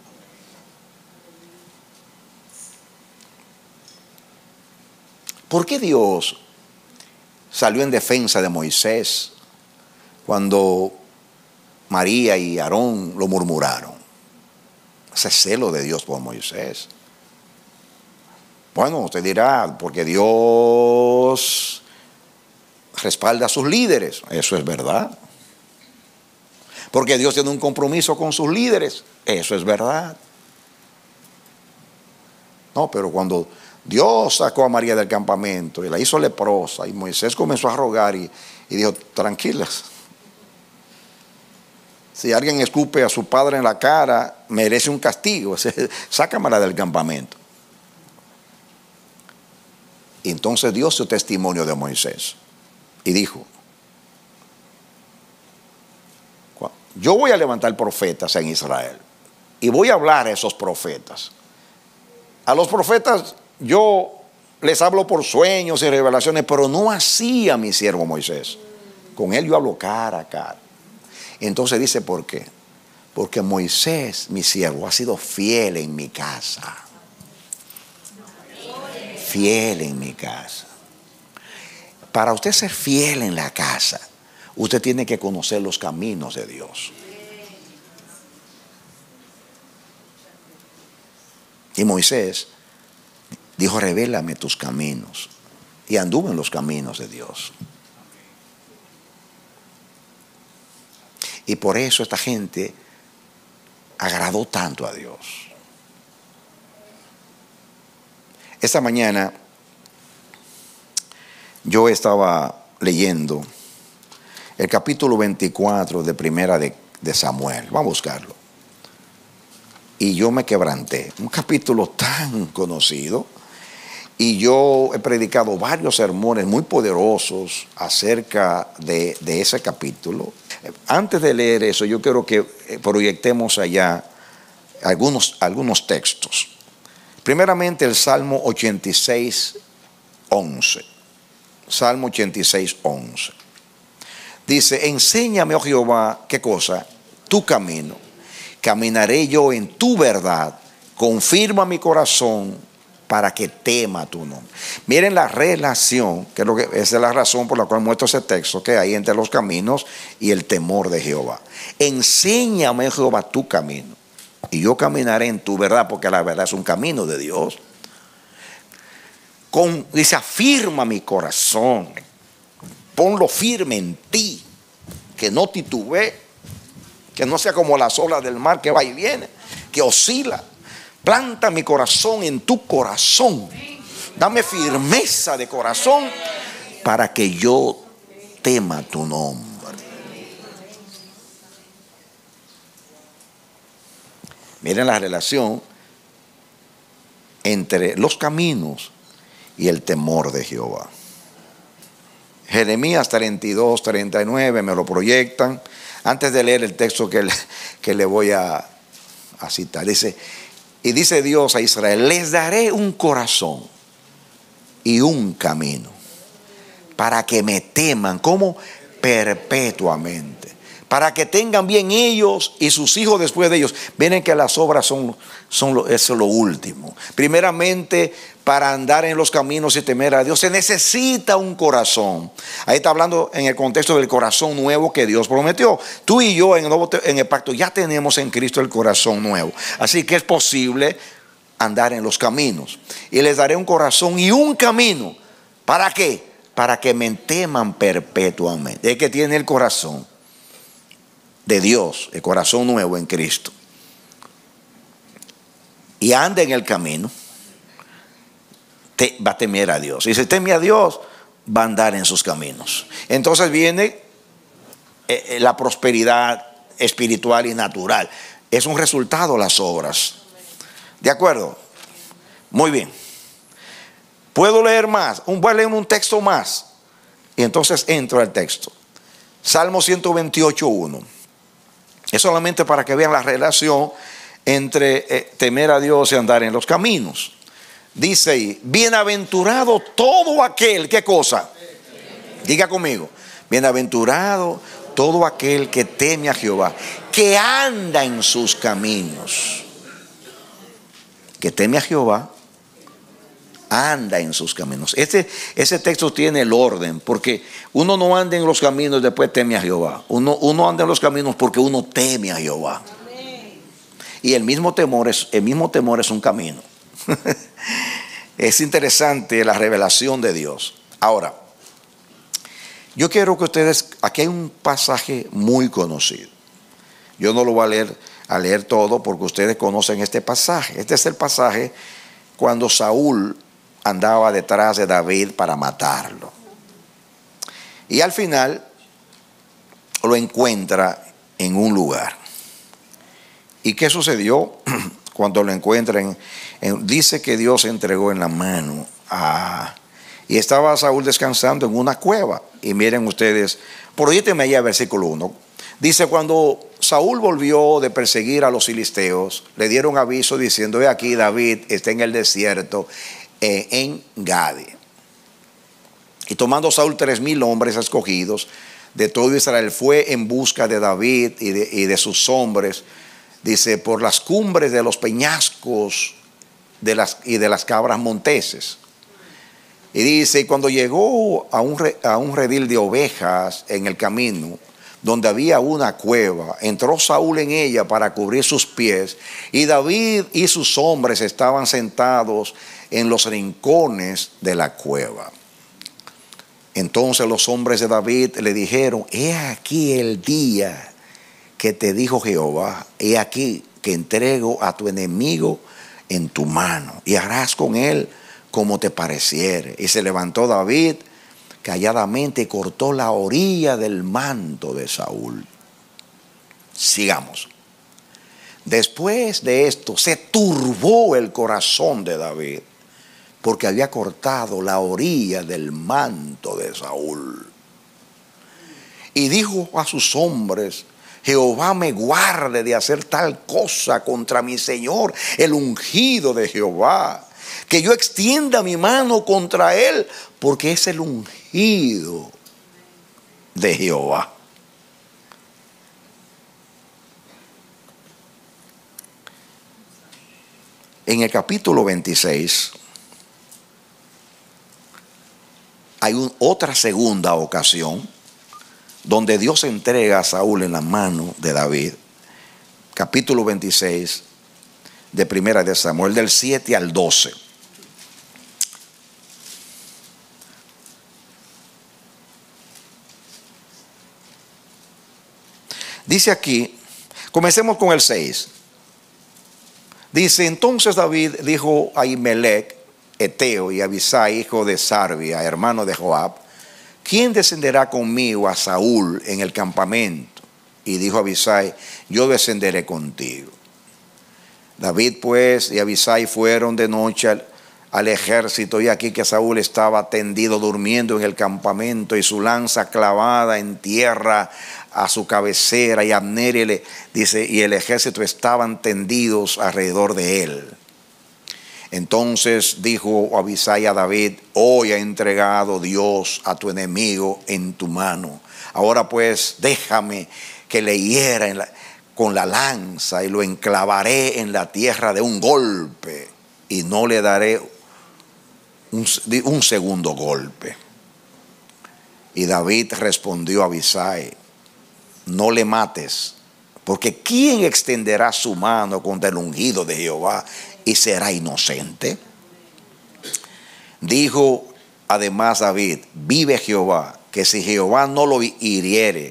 Speaker 3: ¿Por qué Dios salió en defensa de Moisés cuando María y Aarón lo murmuraron? Ese celo de Dios por Moisés. Bueno, usted dirá, porque Dios respalda a sus líderes. Eso es verdad. Porque Dios tiene un compromiso con sus líderes. Eso es verdad. No, pero cuando Dios sacó a María del campamento y la hizo leprosa, y Moisés comenzó a rogar y dijo, tranquilas. Si alguien escupe a su padre en la cara, merece un castigo. Sácamela del campamento. Y entonces dio su testimonio de Moisés. Y dijo, yo voy a levantar profetas en Israel. Y voy a hablar a esos profetas. A los profetas yo les hablo por sueños y revelaciones, pero no así a mi siervo Moisés. Con él yo hablo cara a cara. Entonces dice, ¿por qué? Porque Moisés, mi siervo, ha sido fiel en mi casa. Fiel en mi casa. Para usted ser fiel en la casa, usted tiene que conocer los caminos de Dios. Y Moisés dijo, revélame tus caminos. Y anduvo en los caminos de Dios. Y por eso esta gente agradó tanto a Dios. Esta mañana yo estaba leyendo el capítulo 24 de Primera de Samuel. Vamos a buscarlo. Y yo me quebranté. Un capítulo tan conocido. Y yo he predicado varios sermones muy poderosos acerca de ese capítulo. Antes de leer eso, yo quiero que proyectemos allá algunos textos. Primeramente el Salmo 86, 11. Salmo 86, 11. Dice, enséñame, oh Jehová, ¿qué cosa? Tu camino. Caminaré yo en tu verdad. Confirma mi corazón para que tema tu nombre. Miren la relación, que es la razón por la cual muestro ese texto que hay entre los caminos y el temor de Jehová. Enséñame, Jehová, tu camino, y yo caminaré en tu verdad, porque la verdad es un camino de Dios. Dice, afirma mi corazón, ponlo firme en ti, que no titubee, que no sea como las olas del mar que va y viene, que oscila. Planta mi corazón en tu corazón. Dame firmeza de corazón para que yo tema tu nombre. Miren la relación entre los caminos y el temor de Jehová. Jeremías 32, 39 me lo proyectan. Antes de leer el texto que le voy a citar, dice, y dice Dios a Israel, les daré un corazón y un camino para que me teman, como perpetuamente, para que tengan bien ellos y sus hijos después de ellos. Miren que las obras eso es lo último. Primeramente, para andar en los caminos y temer a Dios se necesita un corazón. Ahí está hablando en el contexto del corazón nuevo que Dios prometió. Tú y yo en el pacto ya tenemos en Cristo el corazón nuevo. Así que es posible andar en los caminos. Y les daré un corazón y un camino. ¿Para qué? Para que me teman perpetuamente. Es que tiene el corazón de Dios, el corazón nuevo en Cristo, y anda en el camino, va a temer a Dios. Y si teme a Dios, va a andar en sus caminos. Entonces viene la prosperidad espiritual y natural. Es un resultado las obras. ¿De acuerdo? Muy bien. ¿Puedo leer más? Voy a leer un texto más. Y entonces entro al texto. Salmo 128, 1. Es solamente para que vean la relación entre temer a Dios y andar en los caminos. Dice ahí, bienaventurado todo aquel, ¿qué cosa? Diga conmigo, bienaventurado todo aquel que teme a Jehová, que anda en sus caminos. Que teme a Jehová, anda en sus caminos. Ese texto tiene el orden, porque uno no anda en los caminos y después teme a Jehová. Uno anda en los caminos porque uno teme a Jehová. Y el mismo temor es un camino. Es interesante la revelación de Dios. Ahora, yo quiero que ustedes, aquí hay un pasaje muy conocido. Yo no lo voy a leer todo porque ustedes conocen este pasaje. Este es el pasaje cuando Saúl andaba detrás de David para matarlo. Y al final lo encuentra en un lugar. ¿Y qué sucedió cuando lo encuentran? Dice que Dios entregó en la mano y estaba Saúl descansando en una cueva. Y miren ustedes, proyéctenme allá el versículo 1. Dice, cuando Saúl volvió de perseguir a los filisteos, le dieron aviso diciendo: he aquí, David está en el desierto en Gadi. Y tomando Saúl 3,000 hombres escogidos de todo Israel, fue en busca de David y de sus hombres, dice, por las cumbres de los peñascos y de las cabras monteses. Y dice, y cuando llegó a un redil de ovejas en el camino, donde había una cueva, entró Saúl en ella para cubrir sus pies, y David y sus hombres estaban sentados en los rincones de la cueva. Entonces los hombres de David le dijeron: he aquí el día que te dijo Jehová, he aquí que entrego a tu enemigo en tu mano, y harás con él como te pareciere. Y se levantó David calladamente y cortó la orilla del manto de Saúl. Sigamos. Después de esto se turbó el corazón de David, porque había cortado la orilla del manto de Saúl. Y dijo a sus hombres: Jehová me guarde de hacer tal cosa contra mi Señor, el ungido de Jehová, que yo extienda mi mano contra él, porque es el ungido de Jehová. En el capítulo 26 hay otra segunda ocasión donde Dios entrega a Saúl en la mano de David. Capítulo 26 de Primera de Samuel, del 7 al 12. Dice aquí, comencemos con el 6. Dice, entonces David dijo a Ahimelech, Eteo, y a Abisai, hijo de Sarbia, hermano de Joab: ¿quién descenderá conmigo a Saúl en el campamento? Y dijo Abisai: yo descenderé contigo. David pues y Abisai fueron de noche al ejército, y aquí que Saúl estaba tendido durmiendo en el campamento, y su lanza clavada en tierra a su cabecera, y Abner y el ejército estaban tendidos alrededor de él. Entonces dijo Abisai a David: hoy ha entregado Dios a tu enemigo en tu mano. Ahora pues déjame que le hiera con la lanza, y lo enclavaré en la tierra de un golpe, y no le daré un segundo golpe. Y David respondió a Abisai: no le mates, porque ¿quién extenderá su mano contra el ungido de Jehová y será inocente? Dijo además David: vive Jehová, que si Jehová no lo hiriere,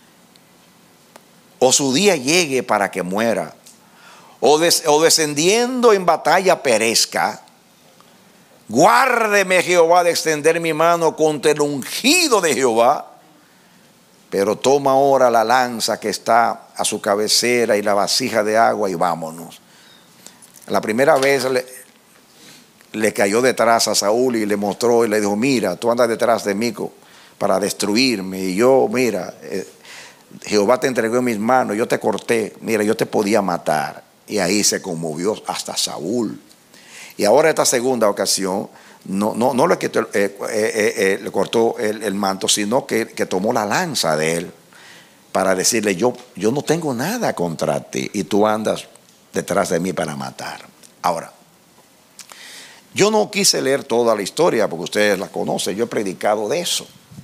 Speaker 3: o su día llegue para que muera, o descendiendo en batalla perezca, guárdeme Jehová de extender mi mano contra el ungido de Jehová. Pero toma ahora la lanza que está a su cabecera y la vasija de agua, y vámonos. La primera vez le cayó detrás a Saúl y le mostró y le dijo: mira, tú andas detrás de mí para destruirme, y yo, mira, Jehová te entregó en mis manos, yo te corté, mira, yo te podía matar. Y ahí se conmovió hasta Saúl. Y ahora esta segunda ocasión, no le cortó el manto, sino que tomó la lanza de él para decirle: yo no tengo nada contra ti, y tú andas detrás de mí para matar. Ahora, yo no quise leer toda la historia porque ustedes la conocen, yo he predicado de eso.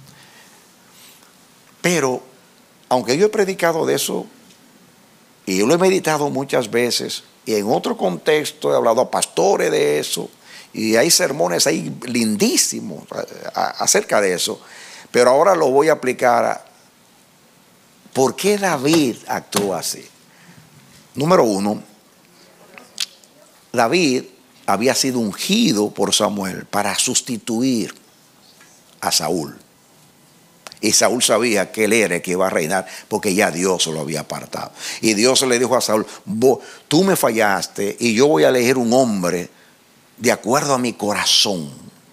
Speaker 3: Pero, aunque yo he predicado de eso, y yo lo he meditado muchas veces, y en otro contexto he hablado a pastores de eso, y hay sermones ahí lindísimos acerca de eso, pero ahora lo voy a aplicar ¿Por qué David actuó así? Número uno, David había sido ungido por Samuel para sustituir a Saúl. Y Saúl sabía que él era el que iba a reinar porque ya Dios lo había apartado. Y Dios le dijo a Saúl, tú me fallaste y yo voy a elegir un hombre de acuerdo a mi corazón.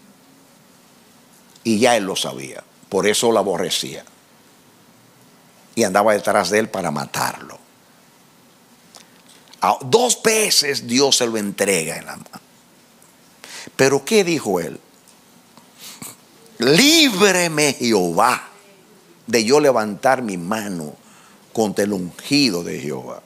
Speaker 3: Y ya él lo sabía, por eso lo aborrecía. Y andaba detrás de él para matarlo. 2 veces Dios se lo entrega en la mano. Pero ¿qué dijo él? Líbreme Jehová de yo levantar mi mano contra el ungido de Jehová.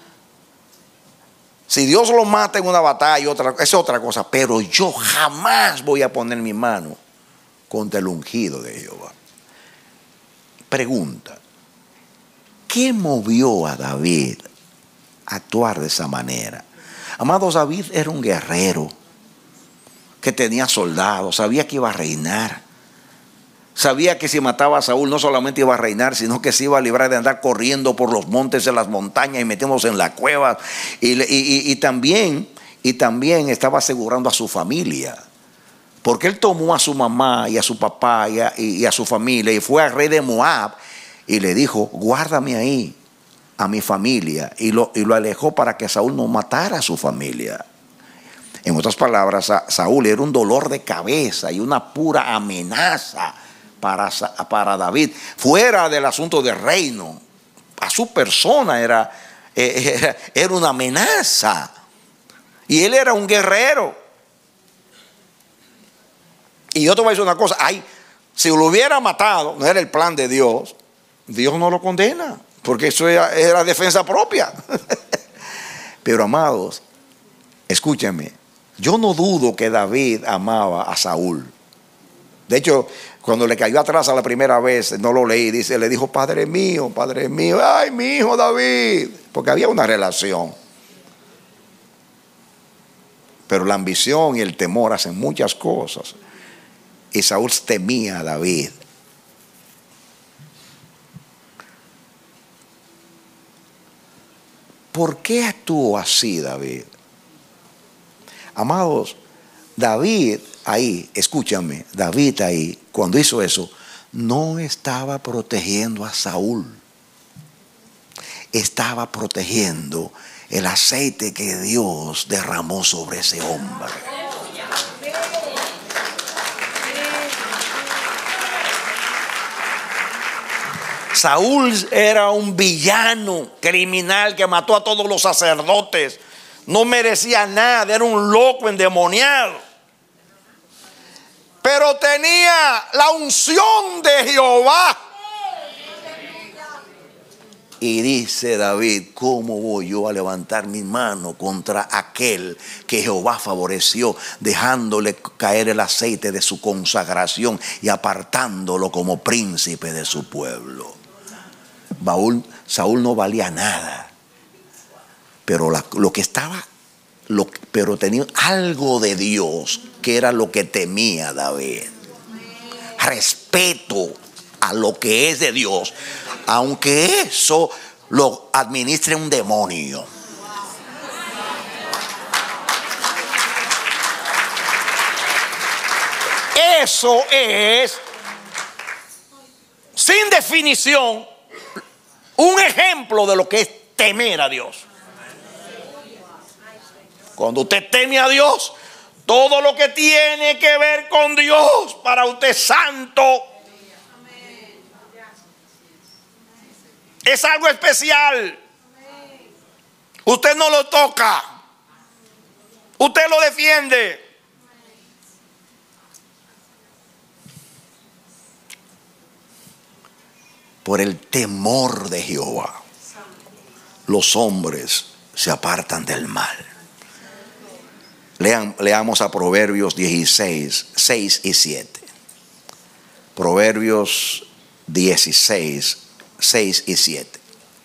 Speaker 3: Si Dios lo mata en una batalla, es otra cosa. Pero yo jamás voy a poner mi mano contra el ungido de Jehová. Pregunta: ¿qué movió a David a actuar de esa manera? Amados, David era un guerrero que tenía soldados, sabía que iba a reinar. Sabía que si mataba a Saúl no solamente iba a reinar, sino que se iba a librar de andar corriendo por los montes, en las montañas y metiéndose en la cueva. Y también estaba asegurando a su familia. Porque él tomó a su mamá y a su papá y a su familia y fue al rey de Moab y le dijo: guárdame ahí a mi familia. Y lo alejó para que Saúl no matara a su familia. En otras palabras, Saúl era un dolor de cabeza y una pura amenaza para David, fuera del asunto del reino. A su persona era una amenaza. Y él era un guerrero. Y yo te voy a decir una cosa: si lo hubiera matado, no era el plan de Dios, Dios no lo condena, porque eso era defensa propia. Pero amados, escúchame, yo no dudo que David amaba a Saúl. De hecho, cuando le cayó atrás a la primera vez, no lo leí, le dijo: Padre mío, ay, mi hijo David, porque había una relación. Pero la ambición y el temor hacen muchas cosas. Y Saúl temía a David. ¿Por qué actuó así David? Amados, David ahí, escúchame, David ahí, cuando hizo eso, no estaba protegiendo a Saúl. Estaba protegiendo el aceite que Dios derramó sobre ese hombre. Saúl era un villano criminal que mató a todos los sacerdotes. No merecía nada, era un loco endemoniado. Pero tenía la unción de Jehová. Y dice David: ¿cómo voy yo a levantar mi mano contra aquel que Jehová favoreció, dejándole caer el aceite de su consagración y apartándolo como príncipe de su pueblo? Saúl no valía nada, pero pero tenía algo de Dios, que era lo que temía David. Respeto a lo que es de Dios, aunque eso lo administre un demonio. Eso es, sin definición, un ejemplo de lo que es temer a Dios. Cuando usted teme a Dios, todo lo que tiene que ver con Dios, para usted es santo. Es algo especial. Usted no lo toca. Usted lo defiende. Por el temor de Jehová, los hombres se apartan del mal. Leamos a Proverbios 16, 6 y 7. Proverbios 16, 6 y 7.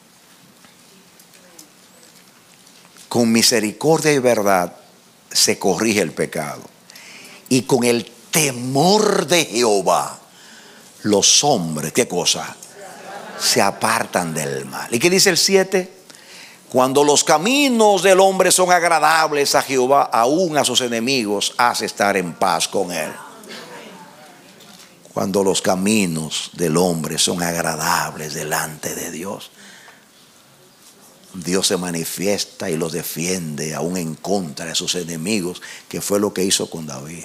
Speaker 3: Con misericordia y verdad se corrige el pecado, y con el temor de Jehová los hombres, ¿qué cosa? se apartan del mal. ¿Y qué dice el 7? Cuando los caminos del hombre son agradables a Jehová, aún a sus enemigos hace estar en paz con él. Cuando los caminos del hombre son agradables delante de Dios, Dios se manifiesta y los defiende aún en contra de sus enemigos, que fue lo que hizo con David.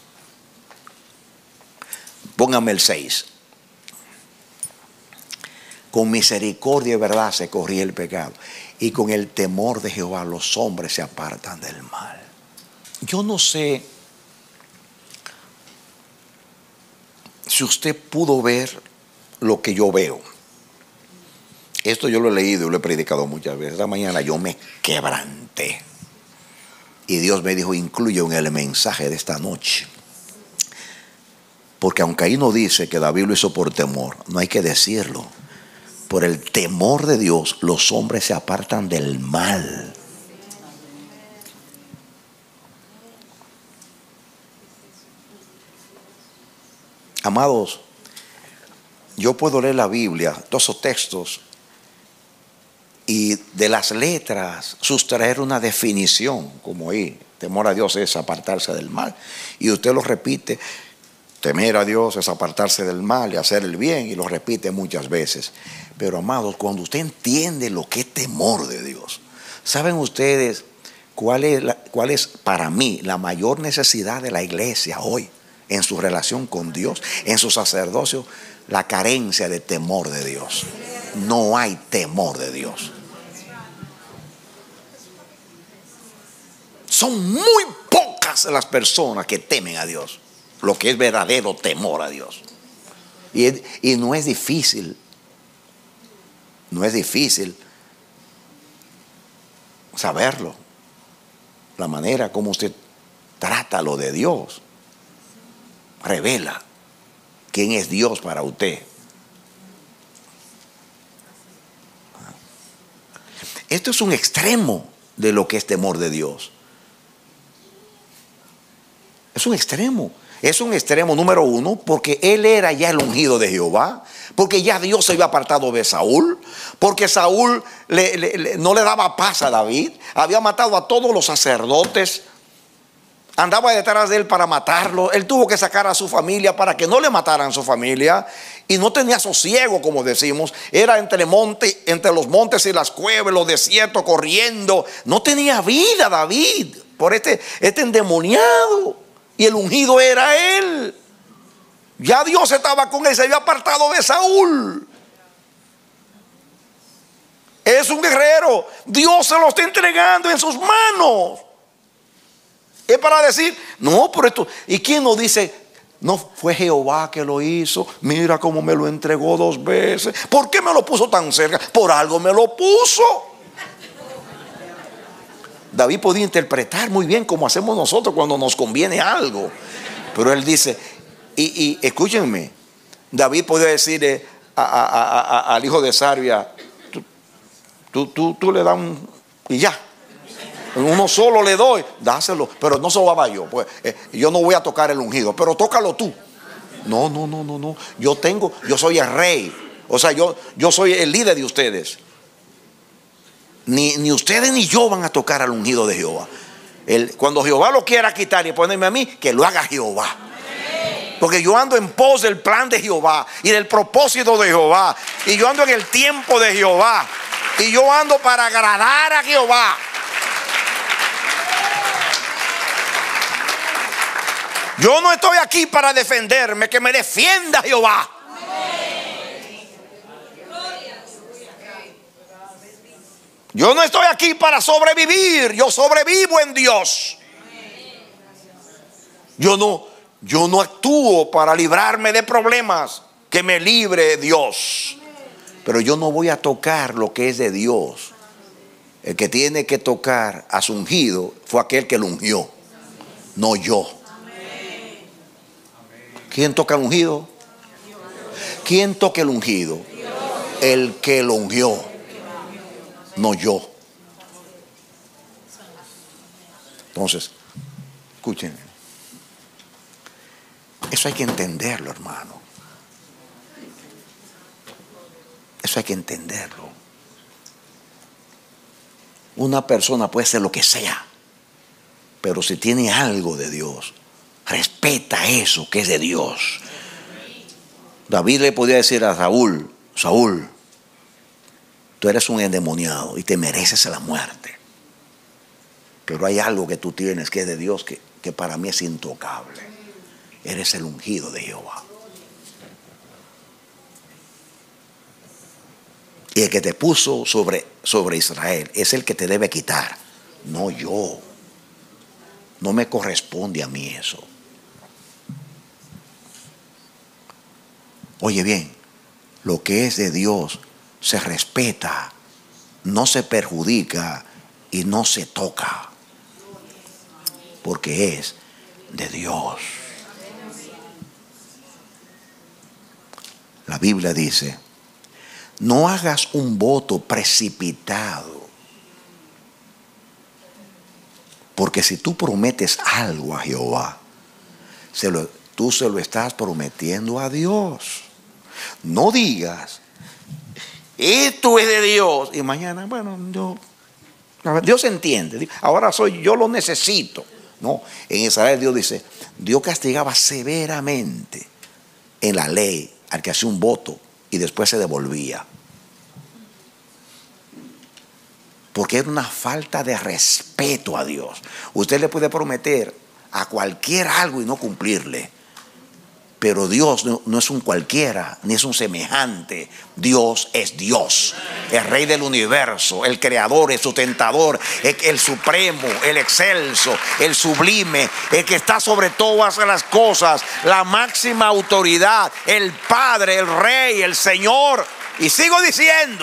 Speaker 3: Póngame el 6. Con misericordia y verdad se corría el pecado, y con el temor de Jehová los hombres se apartan del mal. Yo no sé si usted pudo ver lo que yo veo. Esto yo lo he leído y lo he predicado muchas veces. Esta mañana yo me quebranté y Dios me dijo: incluye en el mensaje de esta noche, porque aunque ahí no dice que David lo hizo por temor, no hay que decirlo. Por el temor de Dios los hombres se apartan del mal. Amados, yo puedo leer la Biblia, todos esos textos, y de las letras sustraer una definición, como ahí, temor a Dios es apartarse del mal. Y usted lo repite: temer a Dios es apartarse del mal y hacer el bien, y lo repite muchas veces. Pero amados, cuando usted entiende lo que es temor de Dios, ¿saben ustedes cuál es para mí la mayor necesidad de la iglesia hoy en su relación con Dios, en su sacerdocio? La carencia de temor de Dios. No hay temor de Dios. Son muy pocas las personas que temen a Dios, lo que es verdadero temor a Dios. Y no es difícil. No es difícil saberlo. La manera como usted trata lo de Dios revela quién es Dios para usted. Esto es un extremo de lo que es temor de Dios. Es un extremo. Es un extremo número uno, porque él era ya el ungido de Jehová, porque ya Dios se había apartado de Saúl, porque Saúl no le daba paz a David, había matado a todos los sacerdotes, andaba detrás de él para matarlo. Él tuvo que sacar a su familia para que no le mataran su familia, y no tenía sosiego, como decimos. Era entre los montes y las cuevas, los desiertos, corriendo. No tenía vida David por este endemoniado. Y el ungido era él. Ya Dios estaba con él, se había apartado de Saúl. Es un guerrero. Dios se lo está entregando en sus manos. Es para decir: no, por esto. ¿Y quién nos dice? No fue Jehová que lo hizo. Mira cómo me lo entregó 2 veces. ¿Por qué me lo puso tan cerca? Por algo me lo puso. David podía interpretar muy bien como hacemos nosotros cuando nos conviene algo. Pero él dice, y escúchenme, David podía decirle al hijo de Sarvia: tú le das y ya. Uno solo le doy, dáselo. Pero no se lo daba yo. Pues yo no voy a tocar el ungido, pero tócalo tú. No. Yo soy el rey. O sea, yo soy el líder de ustedes. Ni ustedes ni yo van a tocar al ungido de Jehová. Cuando Jehová lo quiera quitar y ponerme a mí, que lo haga Jehová. Porque yo ando en pos del plan de Jehová y del propósito de Jehová. Y yo ando en el tiempo de Jehová. Y yo ando para agradar a Jehová. Yo no estoy aquí para defenderme, que me defienda Jehová. Yo no estoy aquí para sobrevivir, yo sobrevivo en Dios. Yo no actúo para librarme de problemas, que me libre Dios. Pero yo no voy a tocar lo que es de Dios. El que tiene que tocar a su ungido fue aquel que lo ungió, no yo. ¿Quién toca el ungido? ¿Quién toca el ungido? El que lo ungió, no yo. Entonces, escuchen, eso hay que entenderlo, hermano. Eso hay que entenderlo. Una persona puede ser lo que sea, pero si tiene algo de Dios, respeta eso que es de Dios. David le podía decir a Saúl: Saúl, tú eres un endemoniado y te mereces la muerte, pero hay algo que tú tienes que es de Dios, que para mí es intocable. Eres el ungido de Jehová. Y el que te puso sobre Israel es el que te debe quitar, no yo. No me corresponde a mí eso. Oye bien, lo que es de Dios se respeta, no se perjudica y no se toca, porque es de Dios. La Biblia dice: no hagas un voto precipitado, porque si tú prometes algo a Jehová, tú se lo estás prometiendo a Dios. No digas: esto es de Dios, y mañana, bueno, Dios entiende, ahora yo lo necesito. No, en Israel Dios dice, Dios castigaba severamente en la ley al que hacía un voto y después se devolvía, porque era una falta de respeto a Dios. Usted le puede prometer a cualquiera algo y no cumplirle, pero Dios no es un cualquiera, ni es un semejante. Dios es Dios, el Rey del universo, el creador, el sustentador, el supremo, el excelso, el sublime, el que está sobre todas las cosas, la máxima autoridad, el Padre, el Rey, el Señor. Y sigo diciendo.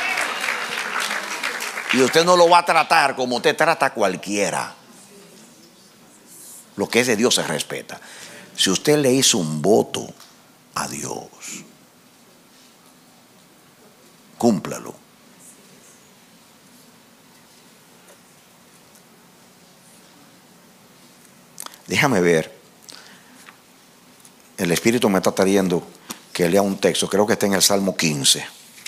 Speaker 3: Y usted no lo va a tratar como usted trata a cualquiera. Lo que es de Dios se respeta. Si usted le hizo un voto a Dios, cúmplalo. Déjame ver. El Espíritu me está trayendo que lea un texto, creo que está en el Salmo 15.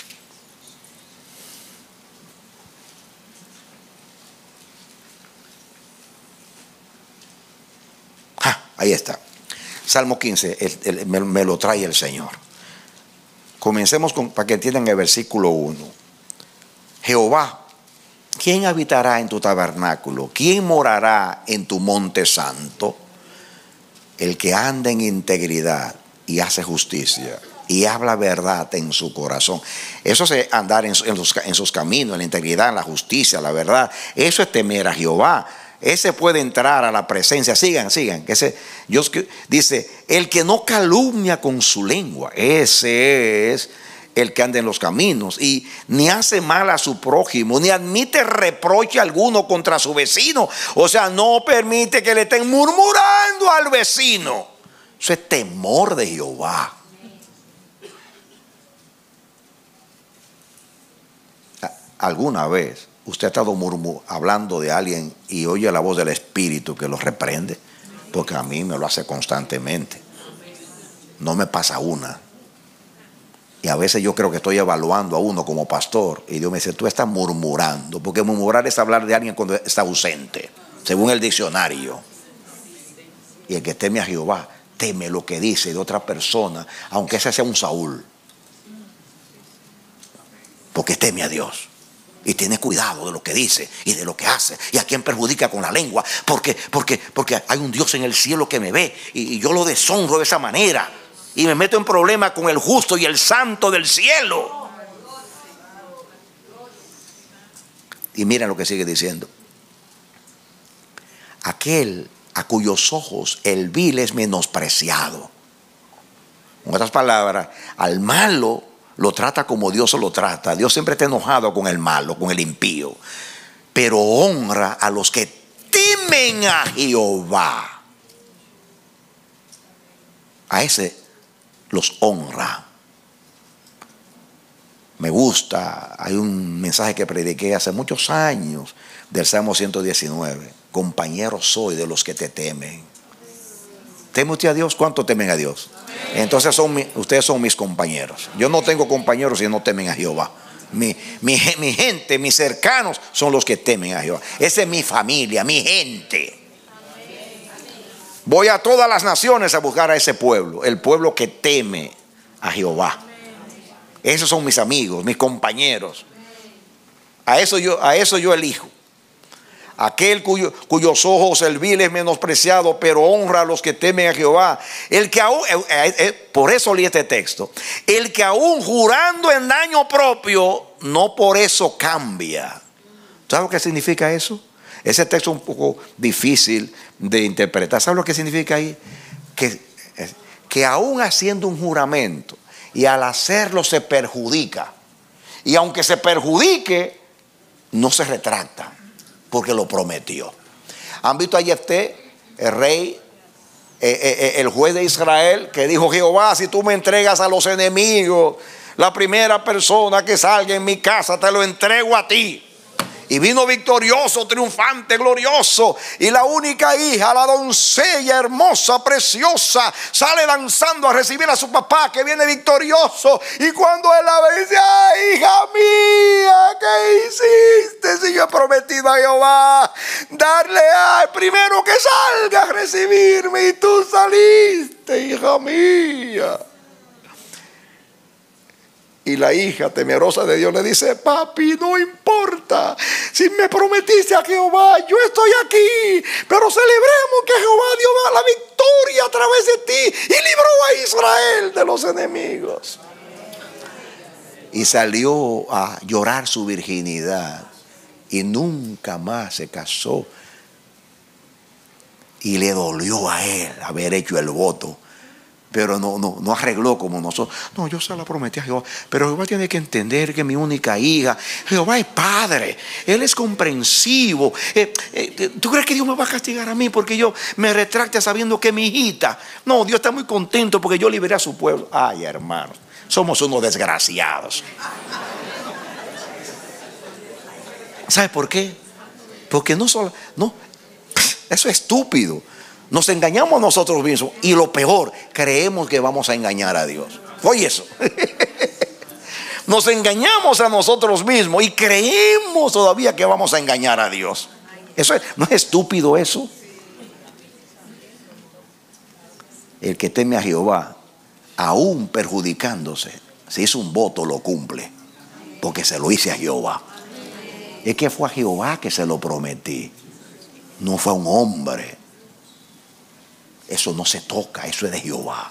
Speaker 3: Ahí está. Salmo 15, me lo trae el Señor. Comencemos para que entiendan el versículo 1. Jehová, ¿quién habitará en tu tabernáculo? ¿Quién morará en tu monte santo? El que anda en integridad y hace justicia y habla verdad en su corazón. Eso es andar en sus caminos, en la integridad, en la justicia, la verdad. Eso es temer a Jehová. Ese puede entrar a la presencia. Sigan. Dios dice: el que no calumnia con su lengua, ese es el que anda en los caminos, y ni hace mal a su prójimo, ni admite reproche alguno contra su vecino. O sea, no permite que le estén murmurando al vecino. Eso es temor de Jehová. ¿Alguna vez usted ha estado hablando de alguien y oye la voz del Espíritu que lo reprende? Porque a mí me lo hace constantemente. No me pasa una. Y a veces yo creo que estoy evaluando a uno como pastor y Dios me dice: tú estás murmurando. Porque murmurar es hablar de alguien cuando está ausente, según el diccionario. Y el que teme a Jehová teme lo que dice de otra persona, aunque ese sea un Saúl, porque teme a Dios. Y tiene cuidado de lo que dice y de lo que hace y a quien perjudica con la lengua, porque hay un Dios en el cielo que me ve y yo lo deshonro de esa manera y me meto en problemas con el justo y el santo del cielo. Y miren lo que sigue diciendo: aquel a cuyos ojos el vil es menospreciado. En otras palabras, al malo lo trata como Dios lo trata. Dios siempre está enojado con el malo, con el impío, pero honra a los que temen a Jehová. A ese los honra. Me gusta, hay un mensaje que prediqué hace muchos años del Salmo 119. Compañero soy de los que te temen. ¿Teme usted a Dios? ¿Cuánto temen a Dios? Entonces ustedes son mis compañeros. Yo no tengo compañeros si no temen a Jehová. Mi gente, mis cercanos son los que temen a Jehová. Esa es mi familia, mi gente. Voy a todas las naciones a buscar a ese pueblo, el pueblo que teme a Jehová. Esos son mis amigos, mis compañeros. A eso yo elijo. Aquel cuyos ojos el vil es menospreciado, pero honra a los que temen a Jehová. El que aún, por eso leí este texto. El que aún jurando en daño propio, no por eso cambia. ¿Sabes lo que significa eso? Ese texto es un poco difícil de interpretar. ¿Sabes lo que significa ahí? Que aún haciendo un juramento y al hacerlo se perjudica. Y aunque se perjudique, no se retracta. Porque lo prometió. ¿Han visto a Jefté, el rey, el juez de Israel, que dijo: Jehová, si tú me entregas a los enemigos, la primera persona que salga en mi casa te lo entrego a ti? Y vino victorioso, triunfante, glorioso. Y la única hija, la doncella hermosa, preciosa, sale danzando a recibir a su papá, que viene victorioso. Y cuando él la ve, dice: ay, hija mía, ¿qué hiciste? Si yo he prometido a Jehová darle al primero que salga a recibirme, y tú saliste, hija mía. Y la hija temerosa de Dios le dice: papi, no importa, si me prometiste a Jehová, yo estoy aquí, pero celebremos que Jehová dio la victoria a través de ti y libró a Israel de los enemigos. Y salió a llorar su virginidad y nunca más se casó. Y le dolió a él haber hecho el voto. Pero no arregló como nosotros. No, yo se la prometí a Jehová. Pero Jehová tiene que entender que mi única hija, Jehová es padre, Él es comprensivo. ¿Tú crees que Dios me va a castigar a mí porque yo me retracte sabiendo que mi hijita? No, Dios está muy contento porque yo liberé a su pueblo. Ay, hermano, somos unos desgraciados. ¿Sabe por qué? Porque eso es estúpido. Nos engañamos a nosotros mismos y lo peor, creemos que vamos a engañar a Dios. Oye eso. Nos engañamos a nosotros mismos y creemos todavía que vamos a engañar a Dios. ¿No es estúpido eso? El que teme a Jehová, aún perjudicándose, si hizo un voto, lo cumple, porque se lo hice a Jehová. Es que fue a Jehová que se lo prometí, no fue a un hombre. Eso no se toca, eso es de Jehová.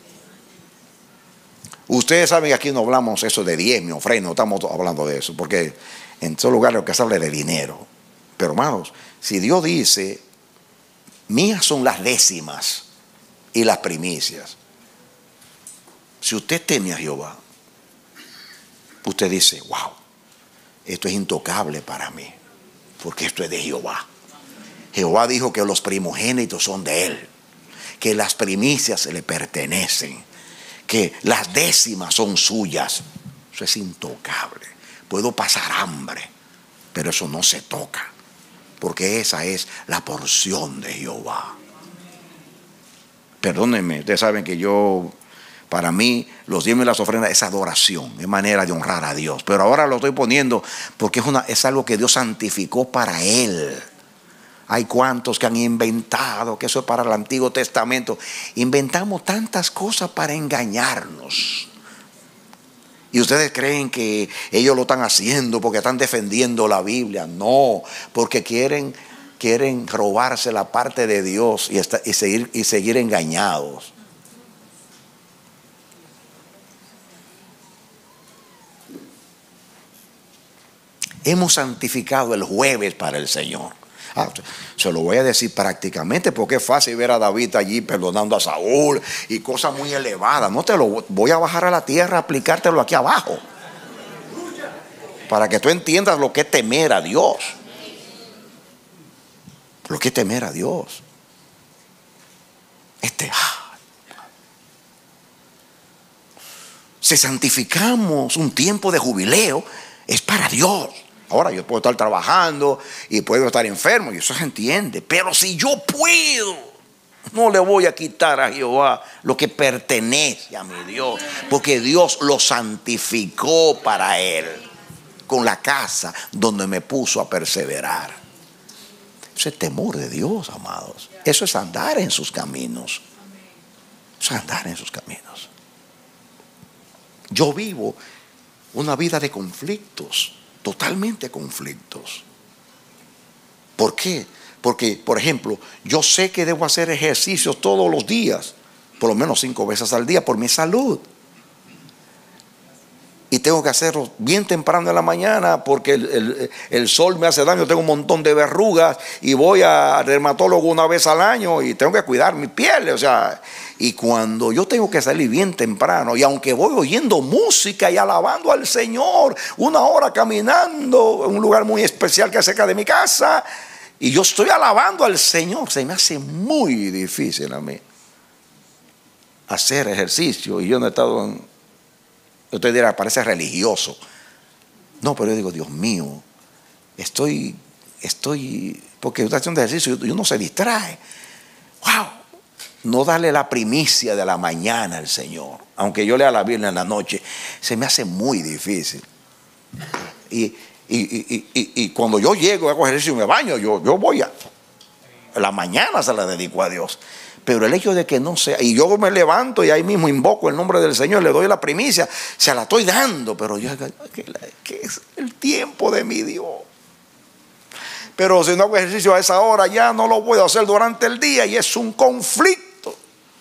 Speaker 3: Ustedes saben que aquí no hablamos eso de diezmo, ofrenda, no estamos hablando de eso, porque en todo lugar lo que se habla es de dinero. Pero hermanos, si Dios dice: mías son las décimas y las primicias. Si usted teme a Jehová, usted dice: wow, esto es intocable para mí, porque esto es de Jehová. Jehová dijo que los primogénitos son de Él, que las primicias le pertenecen, que las décimas son suyas. Eso es intocable. Puedo pasar hambre, pero eso no se toca, porque esa es la porción de Jehová. Perdónenme, ustedes saben que para mí, los diezmos y las ofrendas es adoración, es manera de honrar a Dios. Pero ahora lo estoy poniendo porque es algo que Dios santificó para Él. Hay cuantos que han inventado que eso es para el Antiguo Testamento. Inventamos tantas cosas para engañarnos. Y ustedes creen que ellos lo están haciendo porque están defendiendo la Biblia. No, porque quieren robarse la parte de Dios y seguir engañados. Hemos santificado el jueves para el Señor. Se lo voy a decir prácticamente porque es fácil ver a David allí perdonando a Saúl y cosas muy elevadas. No te lo voy a bajar a la tierra, aplicártelo aquí abajo, para que tú entiendas lo que es temer a Dios. Lo que es temer a Dios. Si santificamos un tiempo de jubileo, es para Dios. Ahora yo puedo estar trabajando y puedo estar enfermo y eso se entiende. Pero si yo puedo No le voy a quitar a Jehová lo que pertenece a mi Dios, porque Dios lo santificó para Él, con la casa donde me puso a perseverar. Eso es temor de Dios, amados. Eso es andar en sus caminos. Eso es andar en sus caminos. Yo vivo una vida de conflictos, totalmente conflictos. ¿Por qué? Porque, por ejemplo, yo sé que debo hacer ejercicios todos los días, por lo menos 5 veces al día, por mi salud. Y tengo que hacerlo bien temprano en la mañana porque el sol me hace daño. Tengo un montón de verrugas y voy al dermatólogo una vez al año y tengo que cuidar mi piel. O sea, y cuando yo tengo que salir bien temprano, y aunque voy oyendo música y alabando al Señor, 1 hora caminando en un lugar muy especial que es cerca de mi casa, y yo estoy alabando al Señor, se me hace muy difícil a mí hacer ejercicio. Y yo no he estado en... Usted dirá, parece religioso. No, pero yo digo, Dios mío, estoy, porque usted haciendo ejercicio y uno se distrae. ¡Wow! No darle la primicia de la mañana al Señor, aunque yo lea la Biblia en la noche, se me hace muy difícil. Y cuando yo llego, hago ejercicio y me baño, yo voy a la mañana se la dedico a Dios. Pero el hecho de que no sea, y yo me levanto y ahí mismo invoco el nombre del Señor, le doy la primicia, se la estoy dando, pero yo, que es el tiempo de mi Dios. Pero si no hago ejercicio a esa hora, ya no lo puedo hacer durante el día y es un conflicto.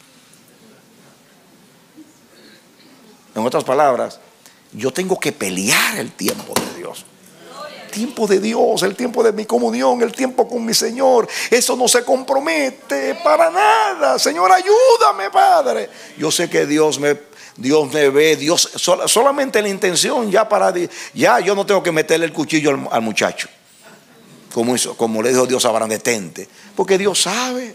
Speaker 3: En otras palabras, yo tengo que pelear el tiempo de Dios. El tiempo de Dios, el tiempo de mi comunión, el tiempo con mi Señor. Eso no se compromete para nada. Señor, ayúdame, Padre. Yo sé que Dios me ve, Dios solamente la intención ya yo no tengo que meterle el cuchillo al muchacho, como le dijo Dios a Abraham, detente, porque Dios sabe.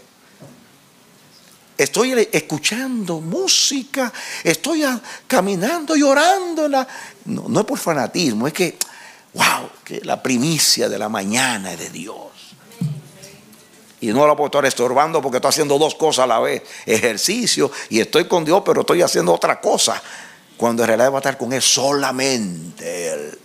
Speaker 3: Estoy escuchando música, estoy caminando y orando. No es por fanatismo, es que wow, que la primicia de la mañana es de Dios. Y no la puedo estar estorbando porque estoy haciendo 2 cosas a la vez. Ejercicio y estoy con Dios, pero estoy haciendo otra cosa, cuando en realidad va a estar con Él, solamente Él.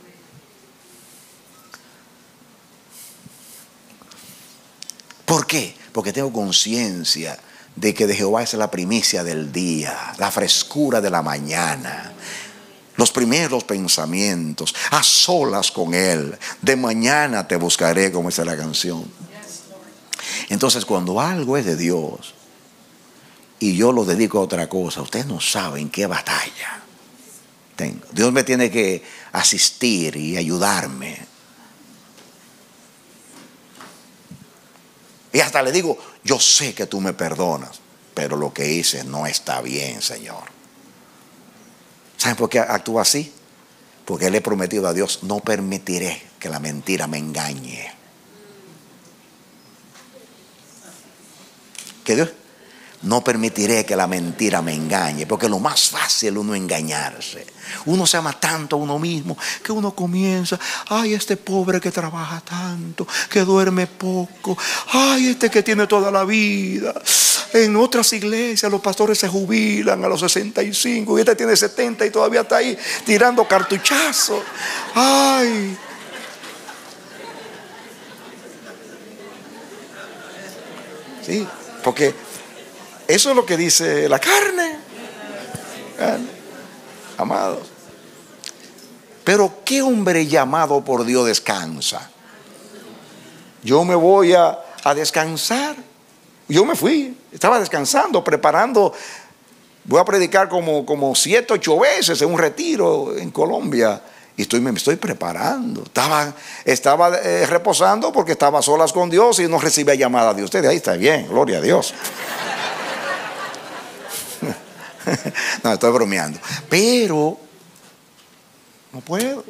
Speaker 3: ¿Por qué? Porque tengo conciencia de que de Jehová es la primicia del día, la frescura de la mañana, los primeros pensamientos, a solas con Él. De mañana te buscaré, como dice la canción. Entonces, cuando algo es de Dios y yo lo dedico a otra cosa, ustedes no saben qué batalla tengo. Dios me tiene que asistir y ayudarme. Y hasta le digo, yo sé que tú me perdonas, pero lo que hice no está bien, Señor. ¿Saben por qué actúa así? Porque le he prometido a Dios, no permitiré que la mentira me engañe. ¿Qué Dios? No permitiré que la mentira me engañe, porque es lo más fácil uno engañarse. Uno se ama tanto a uno mismo que uno comienza, ay, este pobre que trabaja tanto, que duerme poco, ay, este que tiene toda la vida. En otras iglesias los pastores se jubilan a los 65 y este tiene 70 y todavía está ahí tirando cartuchazos. Ay. Sí, porque eso es lo que dice la carne, amados. Pero ¿qué hombre llamado por Dios descansa? Yo me voy a descansar. Yo me fui, estaba descansando, preparando. Voy a predicar como 7, 8 veces en un retiro en Colombia. Y me estoy preparando. Estaba reposando porque estaba a solas con Dios y no recibía llamada de ustedes. Ahí está bien, gloria a Dios. No, estoy bromeando. Pero no puedo.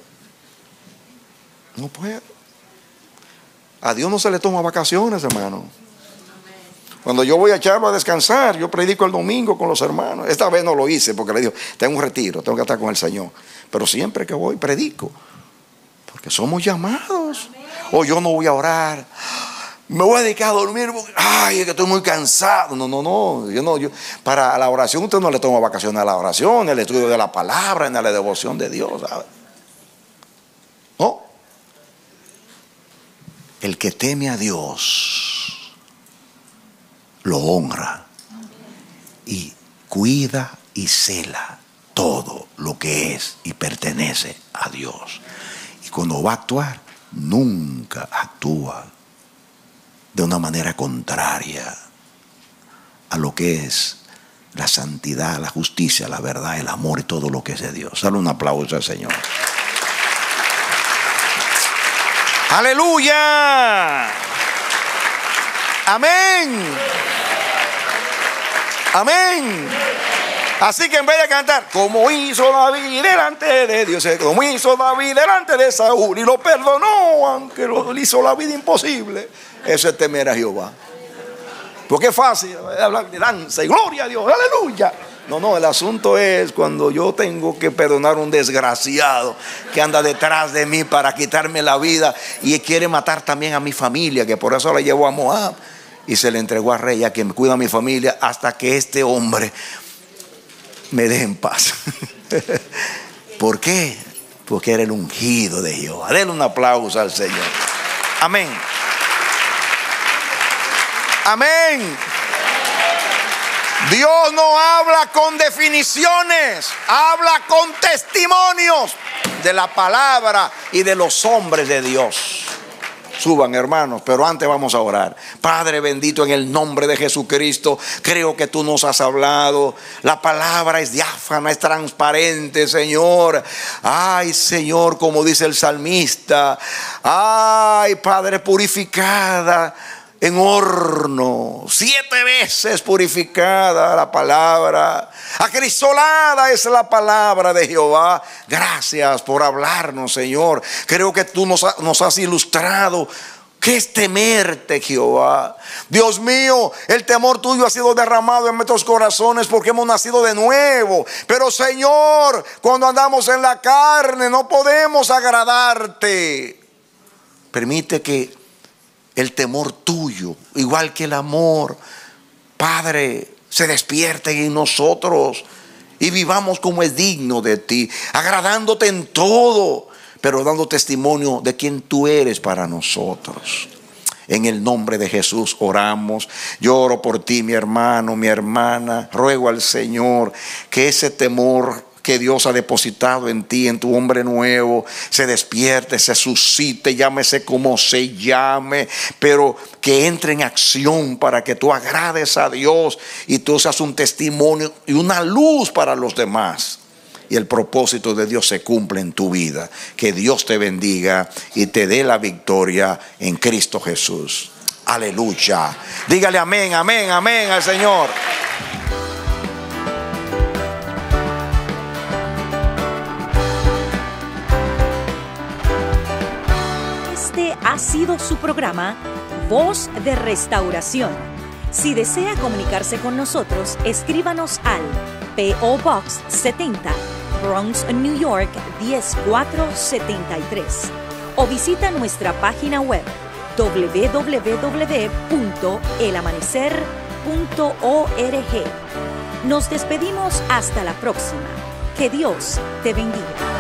Speaker 3: A Dios no se le toma vacaciones, hermano. Cuando yo voy a echarlo a descansar, yo predico el domingo con los hermanos. Esta vez no lo hice porque le digo, tengo un retiro, tengo que estar con el Señor. Pero siempre que voy, predico. Porque somos llamados. O yo no voy a orar. me voy a dedicar a dormir, ay, es que estoy muy cansado. No, yo para la oración usted no le toma vacaciones a la oración, el estudio de la palabra, en la devoción de Dios, ¿sabe? No. El que teme a Dios lo honra y cuida y cela todo lo que es y pertenece a Dios. Y cuando va a actuar, nunca actúa de una manera contraria a lo que es la santidad, la justicia, la verdad, el amor y todo lo que es de Dios. Dale un aplauso al Señor. ¡Aleluya! ¡Amén! ¡Amén! Así que en vez de cantar, como hizo David delante de Dios, como hizo David delante de Saúl y lo perdonó, aunque lo hizo la vida imposible, eso es temer a Jehová. Porque es fácil hablar de danza y gloria a Dios, aleluya. No, el asunto es cuando yo tengo que perdonar a un desgraciado que anda detrás de mí para quitarme la vida y quiere matar también a mi familia, que por eso la llevó a Moab y se le entregó a rey, a quien cuida a mi familia, hasta que este hombre me deje en paz. ¿Por qué? Porque era el ungido de Jehová. Denle un aplauso al Señor. Amén. Amén. Dios no habla con definiciones, habla con testimonios de la palabra y de los hombres de Dios. Suban, hermanos, pero antes vamos a orar. Padre bendito, en el nombre de Jesucristo, creo que tú nos has hablado. La palabra es diáfana, es transparente, Señor. Ay, Señor, como dice el salmista. Ay, Padre, purificada en horno, 7 veces purificada la palabra, acrisolada es la palabra de Jehová. Gracias por hablarnos, Señor. Creo que tú nos has ilustrado qué es temerte, Jehová. Dios mío, el temor tuyo ha sido derramado en nuestros corazones porque hemos nacido de nuevo. Pero, Señor, cuando andamos en la carne no podemos agradarte. Permite que el temor tuyo, igual que el amor, Padre, se despierte en nosotros y vivamos como es digno de ti, agradándote en todo, pero dando testimonio de quién tú eres para nosotros. En el nombre de Jesús oramos. Yo oro por ti, mi hermano, mi hermana. Ruego al Señor que ese temor que Dios ha depositado en ti, en tu hombre nuevo, se despierte, se suscite, llámese como se llame, pero que entre en acción para que tú agrades a Dios y tú seas un testimonio y una luz para los demás. Y el propósito de Dios se cumple en tu vida. Que Dios te bendiga y te dé la victoria en Cristo Jesús. Aleluya. Dígale amén, amén, amén al Señor.
Speaker 1: Este ha sido su programa Voz de Restauración. Si desea comunicarse con nosotros, escríbanos al P.O. Box 70, Bronx, New York 10473, o visita nuestra página web www.elamanecer.org. Nos despedimos hasta la próxima. Que Dios te bendiga.